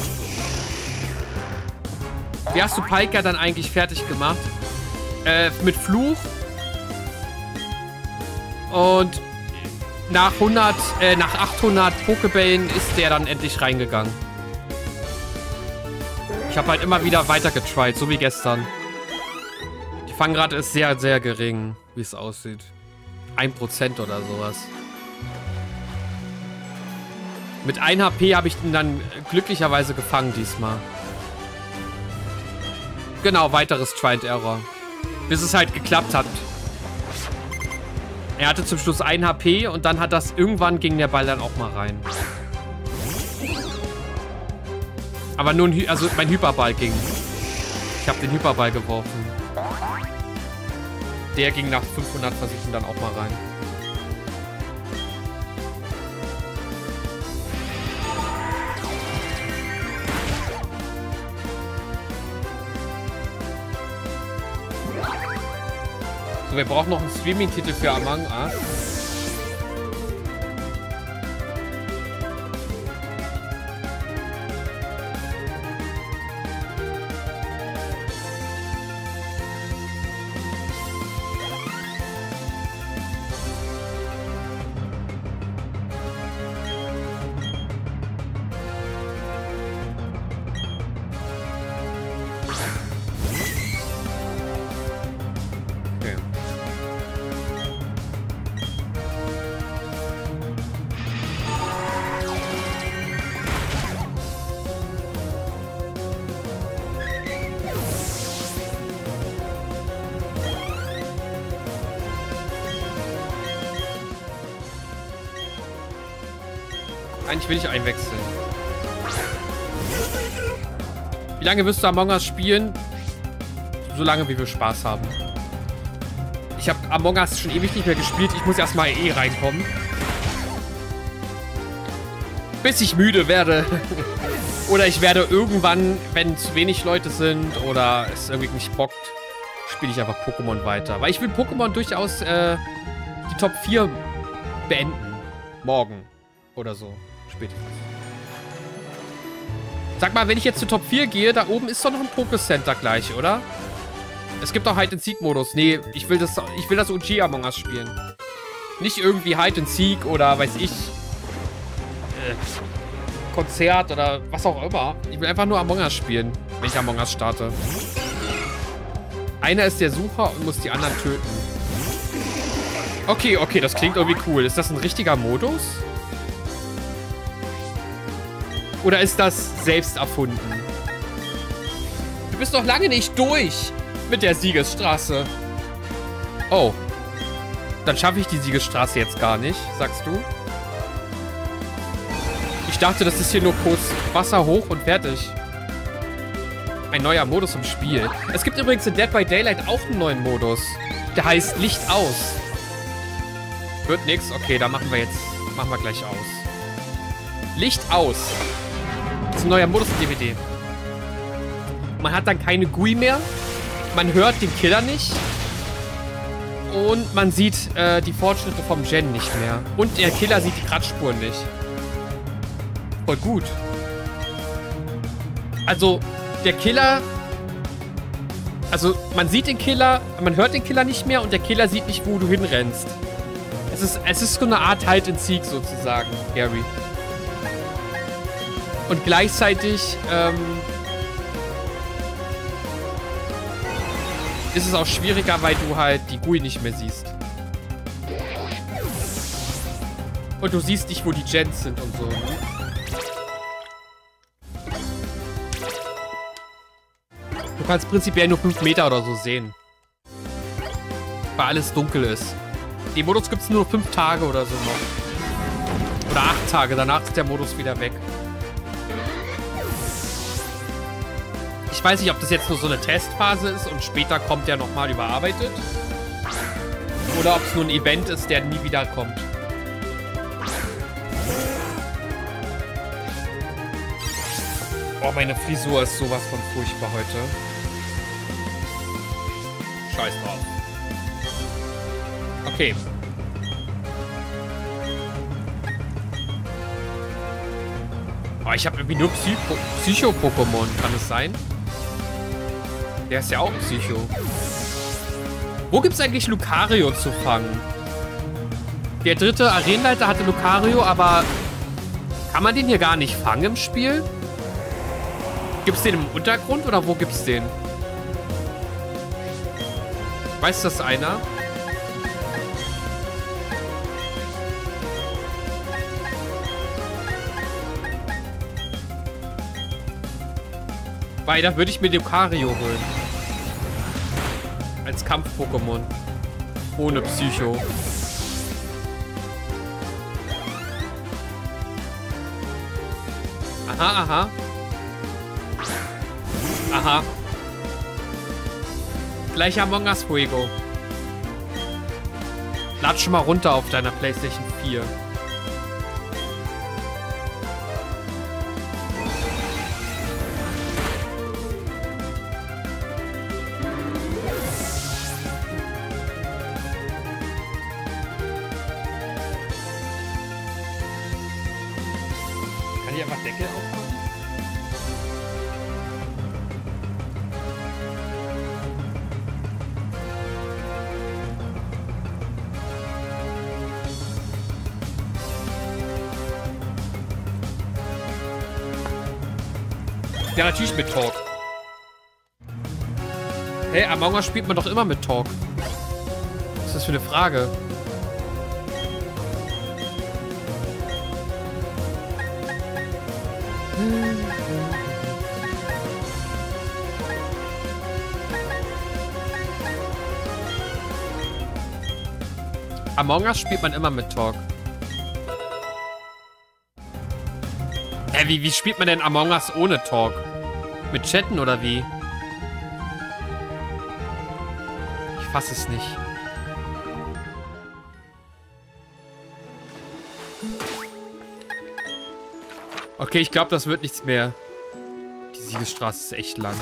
Wie hast du Palkia dann eigentlich fertig gemacht? Äh, mit Fluch. Und nach hundert, äh, nach achthundert Pokebällen ist der dann endlich reingegangen. Ich habe halt immer wieder weiter getried, so wie gestern. Die Fangrate ist sehr, sehr gering, wie es aussieht. ein Prozent oder sowas. Mit ein H P habe ich ihn dann glücklicherweise gefangen diesmal. Genau, weiteres Try and Error. Bis es halt geklappt hat. Er hatte zum Schluss ein H P und dann hat das, irgendwann ging der Ball dann auch mal rein. Aber nur ein Hy also mein Hyperball ging. Ich habe den Hyperball geworfen. Der ging nach fünfhundert Versuchen dann auch mal rein. So, wir brauchen noch einen Streaming-Titel für Among Us. Eigentlich will ich einwechseln. Wie lange wirst du Among Us spielen? So lange, wie wir Spaß haben. Ich habe Among Us schon ewig nicht mehr gespielt. Ich muss erstmal eh reinkommen. Bis ich müde werde. Oder ich werde irgendwann, wenn zu wenig Leute sind oder es irgendwie nicht bockt, spiele ich einfach Pokémon weiter. Weil ich will Pokémon durchaus äh, die Top vier beenden. Morgen oder so. Spätestens. Sag mal, wenn ich jetzt zu Top vier gehe, da oben ist doch noch ein Pokécenter gleich, oder? Es gibt auch Hide-and-Seek-Modus. Nee, ich will das, ich will das O G Among Us spielen. Nicht irgendwie Hide-and-Seek oder weiß ich. Äh, Konzert oder was auch immer. Ich will einfach nur Among Us spielen, wenn ich Among Us starte. Einer ist der Sucher und muss die anderen töten. Okay, okay, das klingt irgendwie cool. Ist das ein richtiger Modus? Oder ist das selbst erfunden? Du bist noch lange nicht durch mit der Siegesstraße. Oh. Dann schaffe ich die Siegesstraße jetzt gar nicht, sagst du? Ich dachte, das ist hier nur kurz Wasser hoch und fertig. Ein neuer Modus im Spiel. Es gibt übrigens in Dead by Daylight auch einen neuen Modus. Der heißt Licht aus. Wird nix? Okay, da machen wir jetzt, machen wir gleich aus. Licht aus. Das ist ein neuer Modus in D V D. Man hat dann keine G U I mehr. Man hört den Killer nicht. Und man sieht äh, die Fortschritte vom Gen nicht mehr. Und der Killer sieht die Kratzspuren nicht. Voll gut. Also, der Killer... Also, man sieht den Killer, man hört den Killer nicht mehr und der Killer sieht nicht, wo du hinrennst. Es ist, es ist so eine Art Hide-and-Seek sozusagen, Gary. Und gleichzeitig, ähm... ist es auch schwieriger, weil du halt die G U I nicht mehr siehst. Und du siehst nicht, wo die Gens sind und so. Ne? Du kannst prinzipiell nur fünf Meter oder so sehen. Weil alles dunkel ist. Den Modus gibt es nur fünf Tage oder so noch. Oder acht Tage, danach ist der Modus wieder weg. Ich weiß nicht, ob das jetzt nur so eine Testphase ist und später kommt der nochmal überarbeitet. Oder ob es nur ein Event ist, der nie wieder kommt. Oh, meine Frisur ist sowas von furchtbar heute. Scheiß drauf. Okay. Oh, ich habe irgendwie nur Psycho- Psycho-Pokémon. Kann es sein? Der ist ja auch Psycho. Wo gibt's eigentlich Lucario zu fangen? Der dritte Arenaleiter hatte Lucario, aber kann man den hier gar nicht fangen im Spiel? Gibt's den im Untergrund oder wo gibt's den? Weiß das einer? Weil da würde ich mir Lucario holen. Als Kampf-Pokémon. Ohne Psycho. Aha, aha. Aha. Gleich Among Us Fuego. Lad schon mal runter auf deiner PlayStation vier. Kann ich einfach Deckel aufmachen? Ja, natürlich mit Talk. Hey, Among Us spielt man doch immer mit Talk. Was ist das für eine Frage? Among Us spielt man immer mit Talk. Äh, wie, wie spielt man denn Among Us ohne Talk? Mit Chatten oder wie? Ich fasse es nicht. Okay, ich glaube, das wird nichts mehr. Die Siegesstraße ist echt lang.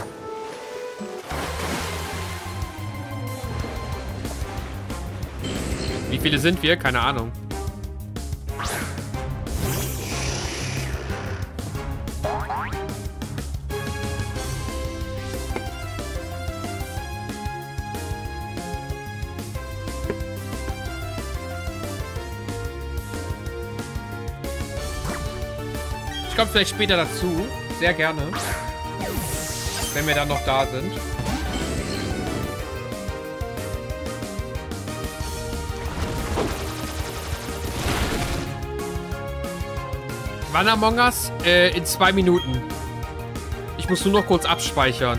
Wie viele sind wir? Keine Ahnung. Ich komme vielleicht später dazu. Sehr gerne. Wenn wir dann noch da sind. Wann Among Us? Äh, in zwei Minuten. Ich muss nur noch kurz abspeichern.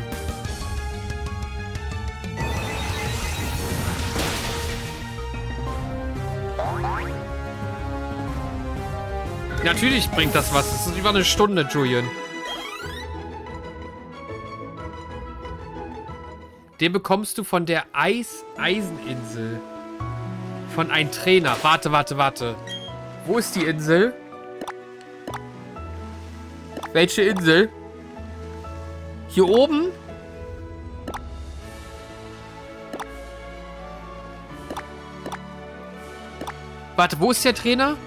Natürlich bringt das was. Das ist über eine Stunde, Julian. Den bekommst du von der Eis-Eiseninsel. Von einem Trainer. Warte, warte, warte. Wo ist die Insel? Welche Insel? Hier oben? Warte, wo ist der Trainer?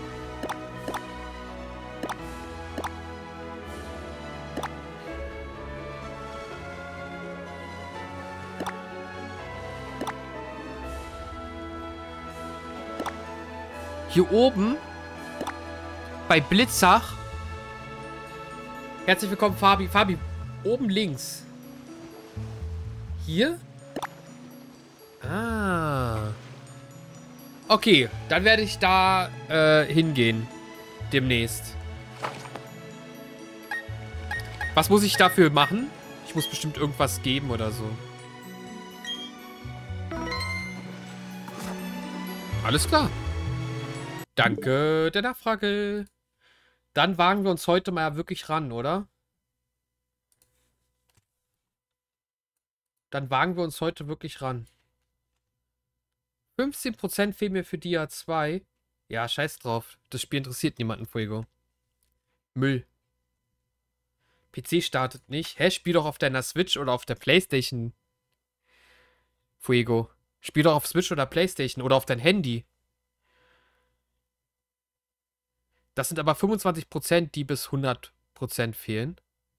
Hier oben? Bei Blitzach? Herzlich willkommen, Fabi. Fabi, oben links. Hier? Okay, dann werde ich da äh, hingehen. Demnächst. Was muss ich dafür machen? Ich muss bestimmt irgendwas geben oder so. Alles klar. Danke der Nachfrage. Dann wagen wir uns heute mal wirklich ran, oder? Dann wagen wir uns heute wirklich ran. fünfzehn Prozent fehlen mir für Dia zwei. Ja, scheiß drauf. Das Spiel interessiert niemanden, Fuego. Müll. P C startet nicht. Hä, spiel doch auf deiner Switch oder auf der Playstation. Fuego. Spiel doch auf Switch oder Playstation oder auf dein Handy. Das sind aber fünfundzwanzig Prozent, die bis hundert Prozent fehlen.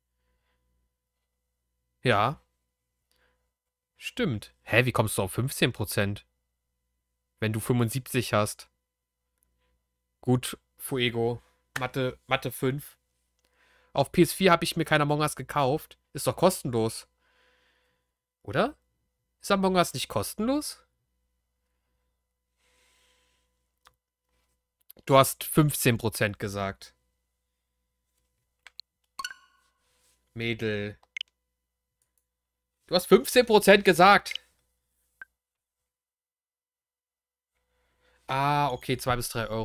Ja. Stimmt. Hä, wie kommst du auf fünfzehn Prozent? Wenn du fünfundsiebzig hast. Gut, Fuego. Mathe, Mathe fünf. Auf P S vier habe ich mir kein Among Us gekauft. Ist doch kostenlos. Oder? Ist Among Us nicht kostenlos? Du hast fünfzehn Prozent gesagt. Mädel. Du hast fünfzehn Prozent gesagt. Ah, okay, zwei bis drei Euro.